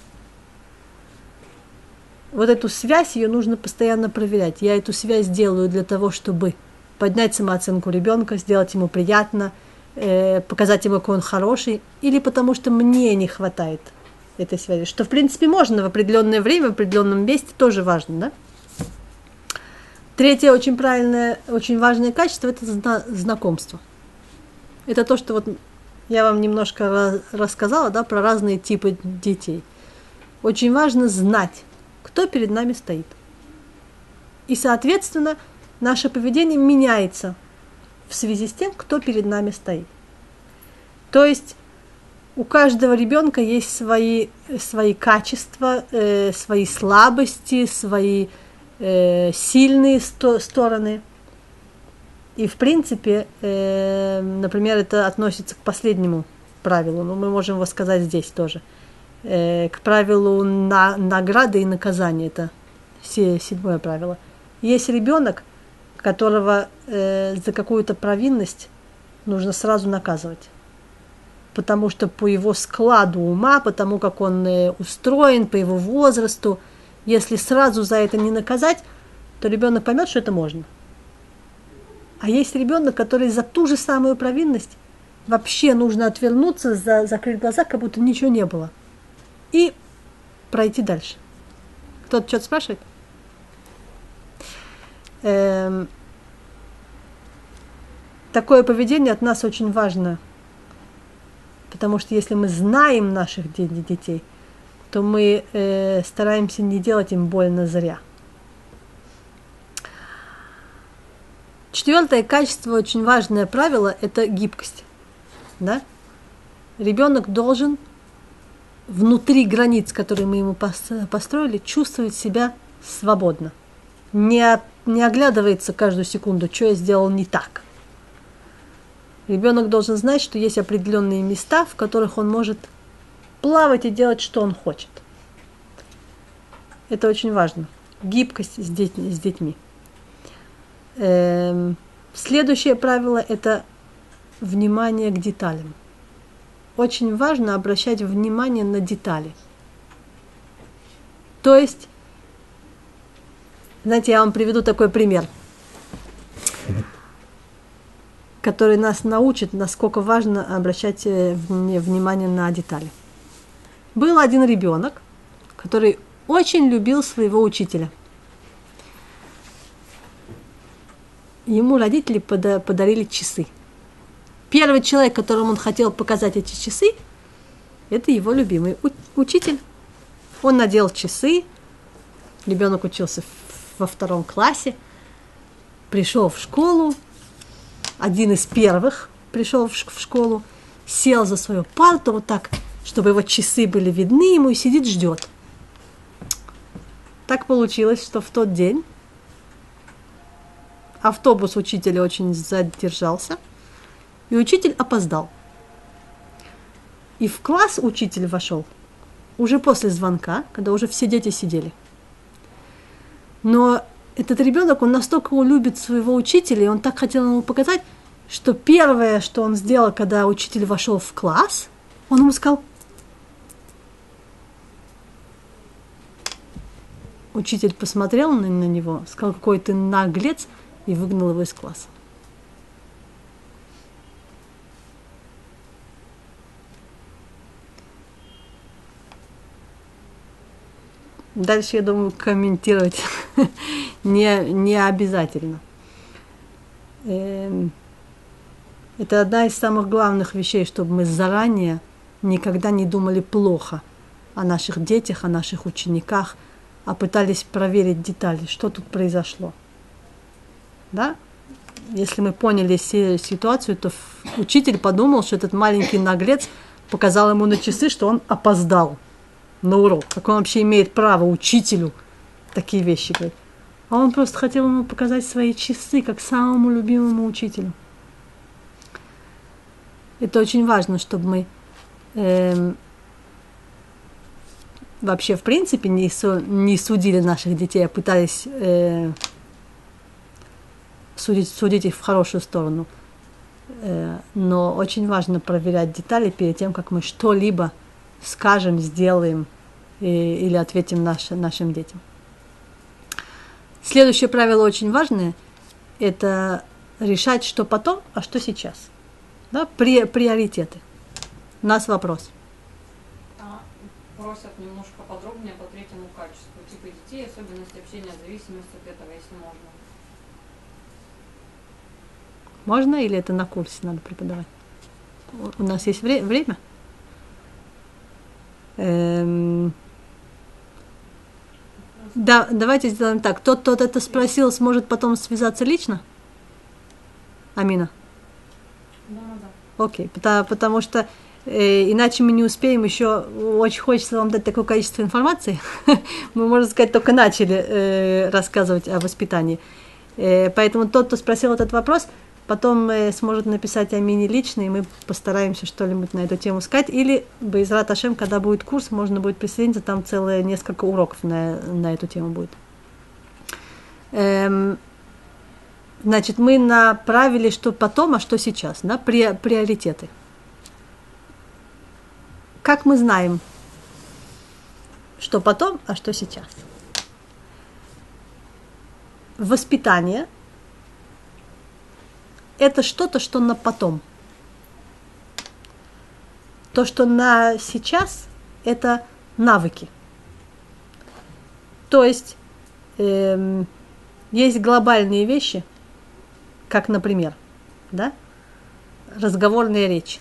A: Вот эту связь, ее нужно постоянно проверять. Я эту связь делаю для того, чтобы поднять самооценку ребенка, сделать ему приятно, э, показать ему, какой он хороший, или потому что мне не хватает этой связи. Что, в принципе, можно в определенное время, в определенном месте, тоже важно, да? Третье очень правильное, очень важное качество – это зна- знакомство. Это то, что вот я вам немножко раз- рассказала, да, про разные типы детей. Очень важно знать, кто перед нами стоит. И, соответственно, наше поведение меняется в связи с тем, кто перед нами стоит. То есть у каждого ребенка есть свои, свои качества, э, свои слабости, свои э, сильные сто- стороны. И в принципе, э, например, это относится к последнему правилу, но мы можем его сказать здесь тоже. Э, к правилу на, награды и наказания. Это седьмое правило. Есть ребенок, которого э, за какую-то провинность нужно сразу наказывать. Потому что по его складу ума, потому как он э, устроен, по его возрасту, если сразу за это не наказать, то ребенок поймет, что это можно. А есть ребенок, который за ту же самую провинность вообще нужно отвернуться, за, закрыть глаза, как будто ничего не было. И пройти дальше. Кто-то что-то спрашивает? Эм, такое поведение от нас очень важно. Потому что если мы знаем наших детей, то мы э, стараемся не делать им больно зря. Четвертое качество, очень важное правило, это гибкость. Да? Ребенок должен внутри границ, которые мы ему построили, чувствовать себя свободно. Не, не оглядывается каждую секунду, что я сделал не так. Ребенок должен знать, что есть определенные места, в которых он может плавать и делать, что он хочет. Это очень важно. Гибкость с детьми. С детьми. Эм, следующее правило – это внимание к деталям. Очень важно обращать внимание на детали. То есть, знаете, я вам приведу такой пример, который нас научит, насколько важно обращать внимание на детали. Был один ребенок, который очень любил своего учителя. Ему родители подарили часы. Первый человек, которому он хотел показать эти часы, это его любимый учитель. Он надел часы, ребенок учился во втором классе, пришел в школу, один из первых пришел в школу, сел за свою парту вот так, чтобы его часы были видны ему, и сидит, ждет. Так получилось, что в тот день автобус учителя очень задержался, и учитель опоздал. И в класс учитель вошел уже после звонка, когда уже все дети сидели. Но этот ребенок, он настолько любит своего учителя, и он так хотел ему показать, что первое, что он сделал, когда учитель вошел в класс, он ему сказал: учитель посмотрел на, на него, сказал: какой ты наглец, и выгнал его из класса. Дальше, я думаю, комментировать не, не обязательно. Это одна из самых главных вещей, чтобы мы заранее никогда не думали плохо о наших детях, о наших учениках, а пытались проверить детали, что тут произошло. Да? Если мы поняли ситуацию, то учитель подумал, что этот маленький наглец показал ему на часы, что он опоздал на урок. Как он вообще имеет право учителю такие вещи говорить? А он просто хотел ему показать свои часы, как самому любимому учителю. Это очень важно, чтобы мы э, вообще в принципе не, су, не судили наших детей, а пытались э, судить, судить их в хорошую сторону. Э, но очень важно проверять детали перед тем, как мы что-либо скажем, сделаем и, или ответим наш, нашим детям. Следующее правило очень важное – это решать, что потом, а что сейчас. Да? При, приоритеты. У нас вопрос.
C: А, просят немножко подробнее по третьему качеству. Типа детей, особенности общения, зависимость от этого, если можно.
A: Можно или это на курсе надо преподавать? У нас есть вре- время? Эм... Да, давайте сделаем так. Тот, кто это спросил, сможет потом связаться лично? Амина?
C: Да, да.
A: Окей, потому, потому что э, иначе мы не успеем еще, очень хочется вам дать такое количество информации. Мы, можно сказать, только начали э, рассказывать о воспитании. Э, поэтому тот, кто спросил этот вопрос, потом э, сможет написать о мини лично, и мы постараемся что-нибудь на эту тему сказать. Или, Бейзрат Ашем, когда будет курс, можно будет присоединиться, там целые несколько уроков на, на эту тему будет. Эм, значит, мы направили, что потом, а что сейчас, да, При, приоритеты. Как мы знаем, что потом, а что сейчас? Воспитание – это что-то, что на потом. То, что на сейчас – это навыки. То есть эм, есть глобальные вещи, как, например, да, разговорная речь.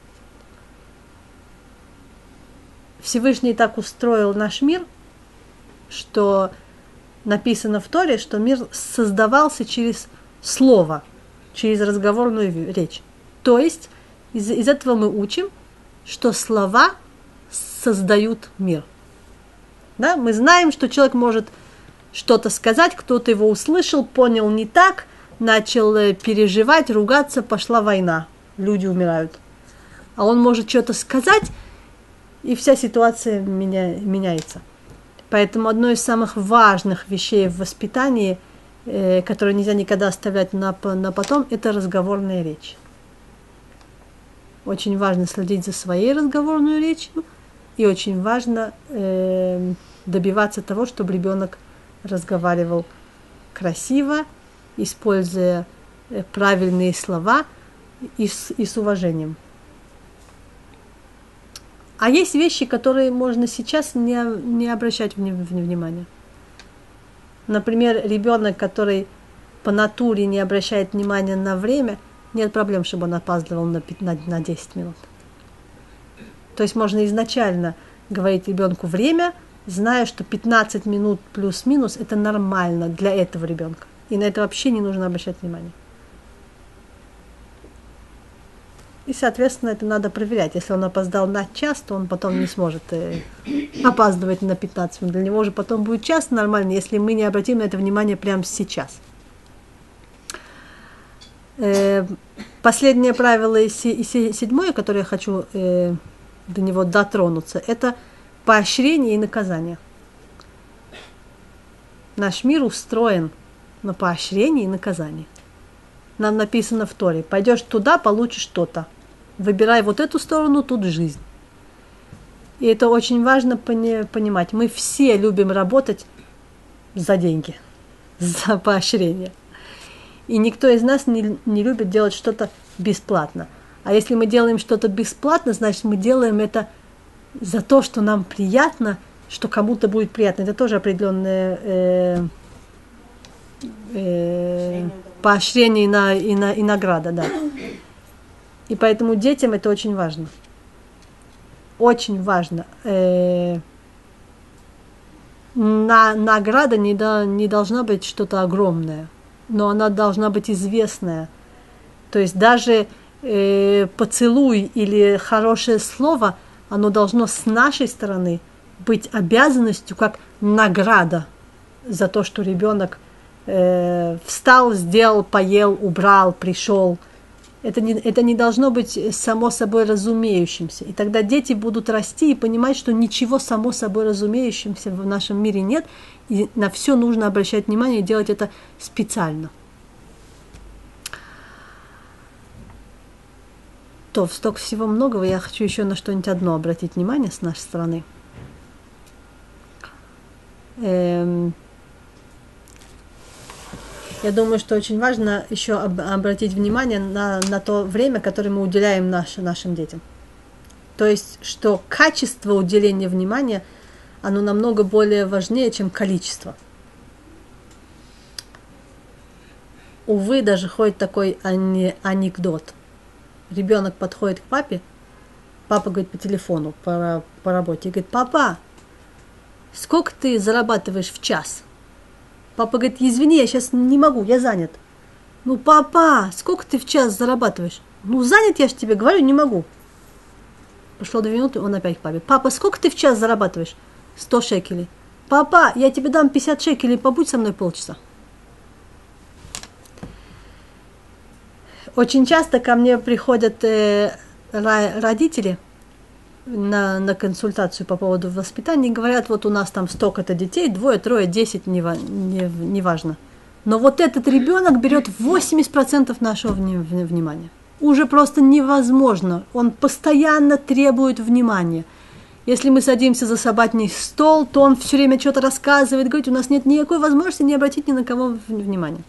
A: Всевышний так устроил наш мир, что написано в Торе, что мир создавался через слово, через разговорную речь. То есть из, из этого мы учим, что слова создают мир. Да? Мы знаем, что человек может что-то сказать, кто-то его услышал, понял не так, начал переживать, ругаться, пошла война, люди умирают. А он может что-то сказать, и вся ситуация меня, меняется. Поэтому одно из самых важных вещей в воспитании, э, которое нельзя никогда оставлять на, на потом, это разговорная речь. Очень важно следить за своей разговорной речью, и очень важно э, добиваться того, чтобы ребенок разговаривал красиво, используя э, правильные слова и с, и с уважением. А есть вещи, которые можно сейчас не, не обращать внимания. Например, ребенок, который по натуре не обращает внимания на время, нет проблем, чтобы он опаздывал на, на, на десять минут. То есть можно изначально говорить ребенку время, зная, что пятнадцать минут плюс-минус это нормально для этого ребенка. И на это вообще не нужно обращать внимание. И, соответственно, это надо проверять. Если он опоздал на час, то он потом не сможет э, опаздывать на пятнадцать минут. Для него же потом будет час нормально, если мы не обратим на это внимание прямо сейчас. Э, последнее правило и, се, и се, седьмое, которое я хочу э, до него дотронуться, это поощрение и наказание. Наш мир устроен на поощрение и наказание. Нам написано в Торе: пойдешь туда, получишь что-то. Выбирай вот эту сторону, тут жизнь. И это очень важно пони- понимать. Мы все любим работать за деньги, за поощрение. И никто из нас не, не любит делать что-то бесплатно. А если мы делаем что-то бесплатно, значит, мы делаем это за то, что нам приятно, что кому-то будет приятно. Это тоже определенное э, э, поощрение и, на, и, на, и награда, да. И поэтому детям это очень важно. Очень важно. Э, на, награда не, до, не должна быть что-то огромное, но она должна быть известная. То есть даже э, поцелуй или хорошее слово, оно должно с нашей стороны быть обязанностью как награда за то, что ребенок э, встал, сделал, поел, убрал, пришел. Это не, это не должно быть само собой разумеющимся. И тогда дети будут расти и понимать, что ничего само собой разумеющимся в нашем мире нет, и на все нужно обращать внимание и делать это специально. То, столько всего многого, я хочу еще на что-нибудь одно обратить внимание с нашей стороны. Эм, Я думаю, что очень важно еще об, обратить внимание на, на то время, которое мы уделяем наш, нашим детям. То есть, что качество уделения внимания, оно намного более важнее, чем количество. Увы, даже ходит такой ани- анекдот. Ребенок подходит к папе, папа говорит по телефону, по, по работе, и говорит: папа, сколько ты зарабатываешь в час? Папа говорит: извини, я сейчас не могу, я занят. Ну, папа, сколько ты в час зарабатываешь? Ну, занят, я же тебе говорю, не могу. Прошло две минуты, он опять к папе. Папа, сколько ты в час зарабатываешь? Сто шекелей. Папа, я тебе дам пятьдесят шекелей, побудь со мной полчаса. Очень часто ко мне приходят э, родители на, на консультацию по поводу воспитания и говорят, вот у нас там столько-то детей, двое, трое, десять, неважно. Не, не важно. Но вот этот ребенок берет восемьдесят процентов нашего внимания. Уже просто невозможно. Он постоянно требует внимания. Если мы садимся за сабатный стол, то он все время что-то рассказывает, говорит, у нас нет никакой возможности не обратить ни на кого внимания.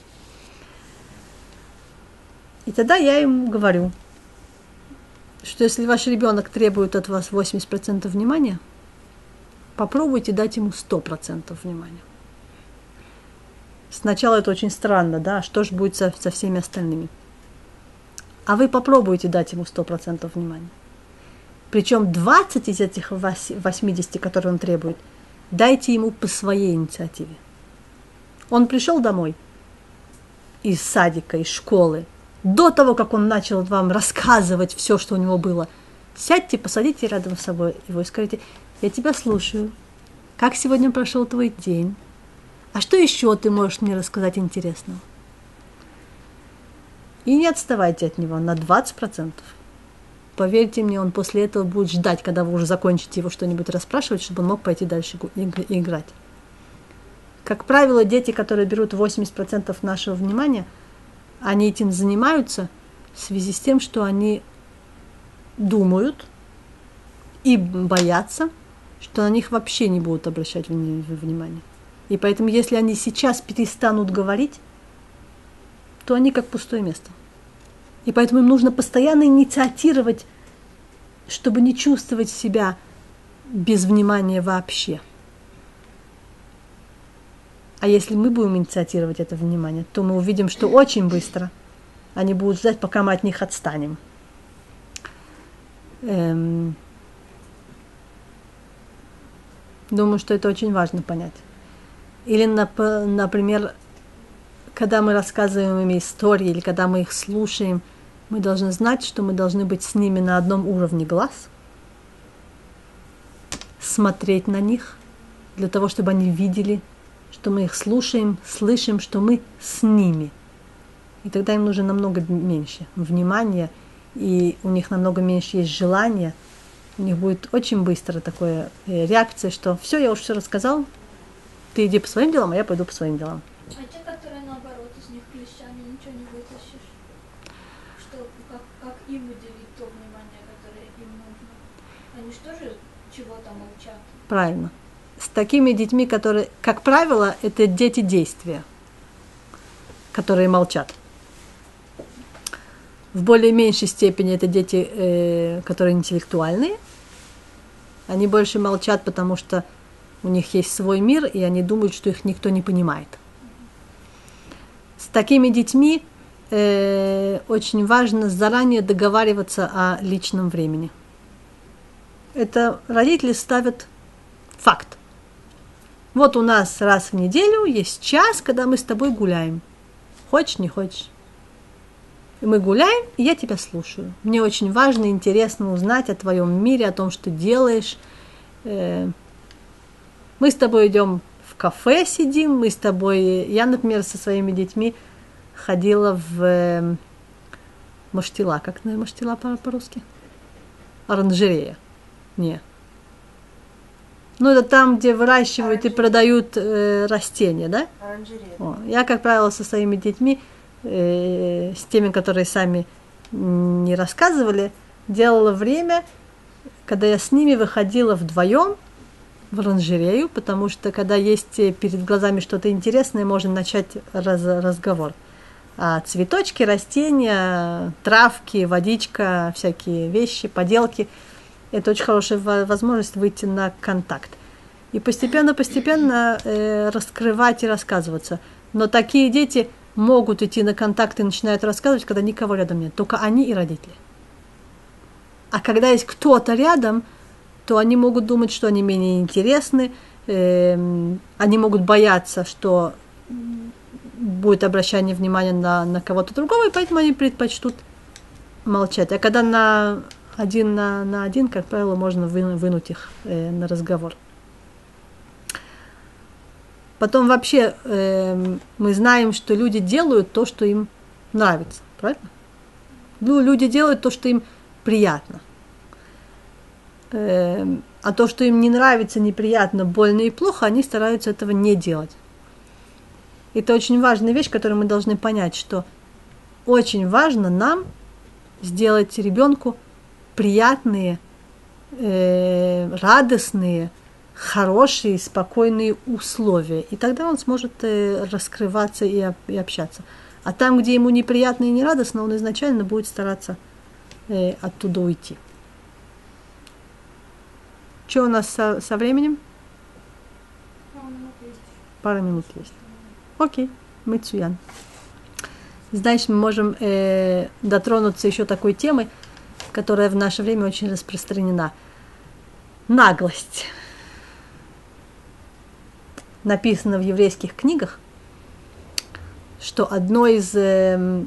A: И тогда я им говорю, что если ваш ребенок требует от вас восемьдесят процентов внимания, попробуйте дать ему сто процентов внимания. Сначала это очень странно, да, что же будет со, со всеми остальными? А вы попробуйте дать ему сто процентов внимания. Причем двадцать из этих восьмидесяти, которые он требует, дайте ему по своей инициативе. Он пришел домой из садика, из школы, до того, как он начал вам рассказывать все, что у него было, сядьте, посадите рядом с собой его и скажите, я тебя слушаю, как сегодня прошел твой день, а что еще ты можешь мне рассказать интересного? И не отставайте от него на двадцать процентов. Поверьте мне, он после этого будет ждать, когда вы уже закончите его что-нибудь расспрашивать, чтобы он мог пойти дальше играть. Как правило, дети, которые берут восемьдесят процентов нашего внимания, они этим занимаются в связи с тем, что они думают и боятся, что на них вообще не будут обращать внимание. И поэтому, если они сейчас перестанут говорить, то они как пустое место. И поэтому им нужно постоянно инициатировать, чтобы не чувствовать себя без внимания вообще. А если мы будем инициатировать это внимание, то мы увидим, что очень быстро они будут ждать, пока мы от них отстанем. Эм... Думаю, что это очень важно понять. Или, например, когда мы рассказываем им истории, или когда мы их слушаем, мы должны знать, что мы должны быть с ними на одном уровне глаз, смотреть на них, для того, чтобы они видели, что мы их слушаем, слышим, что мы с ними. И тогда им нужно намного меньше внимания, и у них намного меньше есть желания. У них будет очень быстро такая реакция, что все, я уже все рассказал, ты иди по своим делам, а я пойду по своим делам.
D: А те, которые наоборот, из них клещами, ничего не вытащишь. Что, как, как им уделить то внимание, которое им нужно? Они что же чего-то молчат?
A: Правильно. С такими детьми, которые, как правило, это дети действия, которые молчат. В более меньшей степени это дети, э, которые интеллектуальные. Они больше молчат, потому что у них есть свой мир, и они думают, что их никто не понимает. С такими детьми э, очень важно заранее договариваться о личном времени. Это родители ставят факт. Вот у нас раз в неделю есть час, когда мы с тобой гуляем. Хочешь, не хочешь. И мы гуляем, и я тебя слушаю. Мне очень важно и интересно узнать о твоем мире, о том, что ты делаешь. Мы с тобой идем в кафе, сидим, мы с тобой... Я, например, со своими детьми ходила в маштила. Как на маштила по-русски? Оранжерея. Не. Ну, это там, где выращивают и продают э, растения, да?
E: Оранжерея.
A: О, я, как правило, со своими детьми, э, с теми, которые сами не рассказывали, делала время, когда я с ними выходила вдвоем в оранжерею, потому что, когда есть перед глазами что-то интересное, можно начать раз, разговор. А цветочки, растения, травки, водичка, всякие вещи, поделки – это очень хорошая возможность выйти на контакт. И постепенно-постепенно э, раскрывать и рассказываться. Но такие дети могут идти на контакт и начинают рассказывать, когда никого рядом нет. Только они и родители. А когда есть кто-то рядом, то они могут думать, что они менее интересны. Э, они могут бояться, что будет обращение внимания на, на кого-то другого, и поэтому они предпочтут молчать. А когда на один на, на один, как правило, можно вы, вынуть их э, на разговор. Потом вообще э, мы знаем, что люди делают то, что им нравится. Правильно? Ну, люди делают то, что им приятно. Э, а то, что им не нравится, неприятно, больно и плохо, они стараются этого не делать. Это очень важная вещь, которую мы должны понять, что очень важно нам сделать ребенку приятные, э, радостные, хорошие, спокойные условия. И тогда он сможет э, раскрываться и, и общаться. А там, где ему неприятно и нерадостно, он изначально будет стараться э, оттуда уйти. Что у нас со, со временем? Пара минут есть. Окей, мыцуян. Значит, мы можем э, дотронуться еще такой темы, которая в наше время очень распространена. Наглость. Написано в еврейских книгах, что одно из э,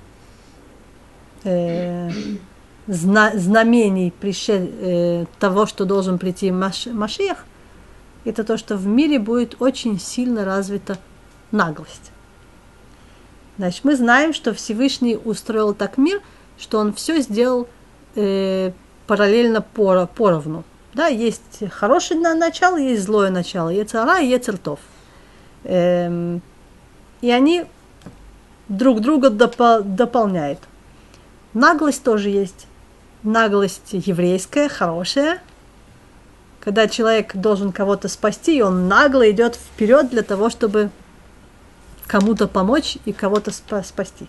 A: э, зна- знамений пришед, э, того, что должен прийти Маш- Машиах, это то, что в мире будет очень сильно развита наглость. Значит, мы знаем, что Всевышний устроил так мир, что он все сделал э, параллельно пор- поровну. Да, есть хорошее начало, есть злое начало, Йецер ара и Йецер тов. Эм, и они друг друга допол- дополняют. Наглость тоже есть. Наглость еврейская, хорошая. Когда человек должен кого-то спасти, и он нагло идет вперед для того, чтобы кому-то помочь и кого-то спа- спасти.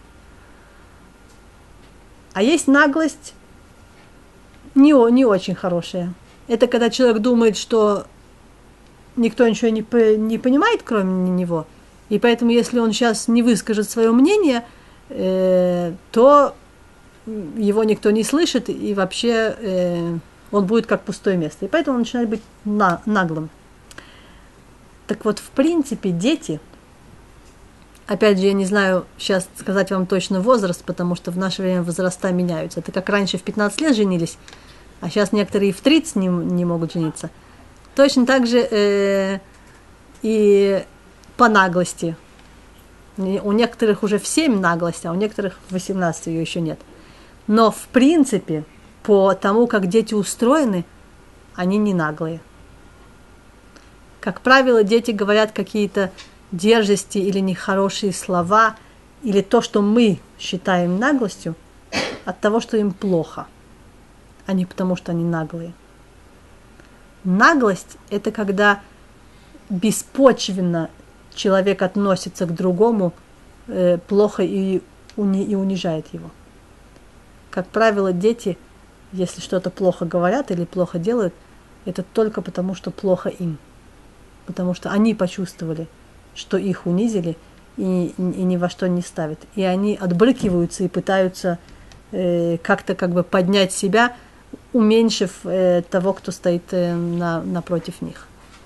A: А есть наглость не, не очень хорошая. Это когда человек думает, что никто ничего не, не понимает, кроме него, и поэтому, если он сейчас не выскажет свое мнение, э, то его никто не слышит, и вообще э, он будет как пустое место. И поэтому он начинает быть на, наглым. Так вот, в принципе, дети, опять же, я не знаю сейчас сказать вам точно возраст, потому что в наше время возраста меняются. Это как раньше в пятнадцать лет женились, а сейчас некоторые в тридцать не, не могут жениться. Точно так же э, и по наглости. У некоторых уже в семь наглость, а у некоторых в восемнадцать ее еще нет. Но в принципе, по тому, как дети устроены, они не наглые. Как правило, дети говорят какие-то дерзости или нехорошие слова, или то, что мы считаем наглостью, от того, что им плохо, а не потому, что они наглые. Наглость – это когда беспочвенно человек относится к другому э, плохо и, уни, и унижает его. Как правило, дети, если что-то плохо говорят или плохо делают, это только потому, что плохо им. Потому что они почувствовали, что их унизили и, и ни во что не ставят. И они отбрыкиваются и пытаются э, как-то как бы поднять себя, уменьшив э, того, кто стоит э, на, напротив них.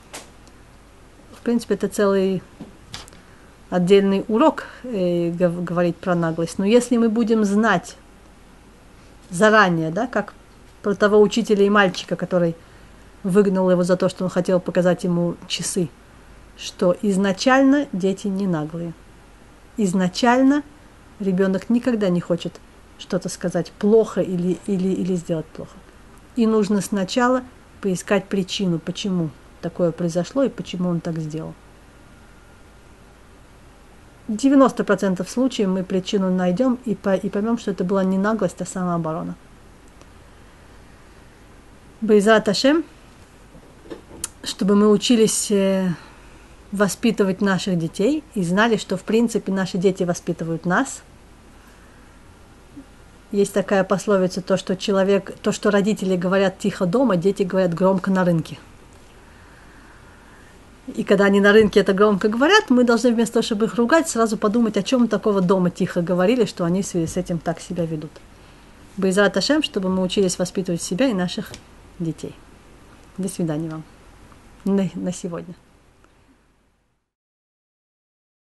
A: В принципе, это целый отдельный урок э, говорить про наглость. Но если мы будем знать заранее, да, как про того учителя и мальчика, который выгнал его за то, что он хотел показать ему часы, что изначально дети не наглые. Изначально ребенок никогда не хочет что-то сказать плохо или, или, или сделать плохо. И нужно сначала поискать причину, почему такое произошло и почему он так сделал. девяносто процентов случаев мы причину найдем и, по, и поймем, что это была не наглость, а самооборона. Бейзрат Ашем, чтобы мы учились воспитывать наших детей и знали, что в принципе наши дети воспитывают нас. Есть такая пословица, то, что человек, то, что родители говорят тихо дома, дети говорят громко на рынке. И когда они на рынке это громко говорят, мы должны вместо того, чтобы их ругать, сразу подумать, о чем такого дома тихо говорили, что они в связи с этим так себя ведут. Бейзрат Ашем, чтобы мы учились воспитывать себя и наших детей. До свидания вам на, на сегодня.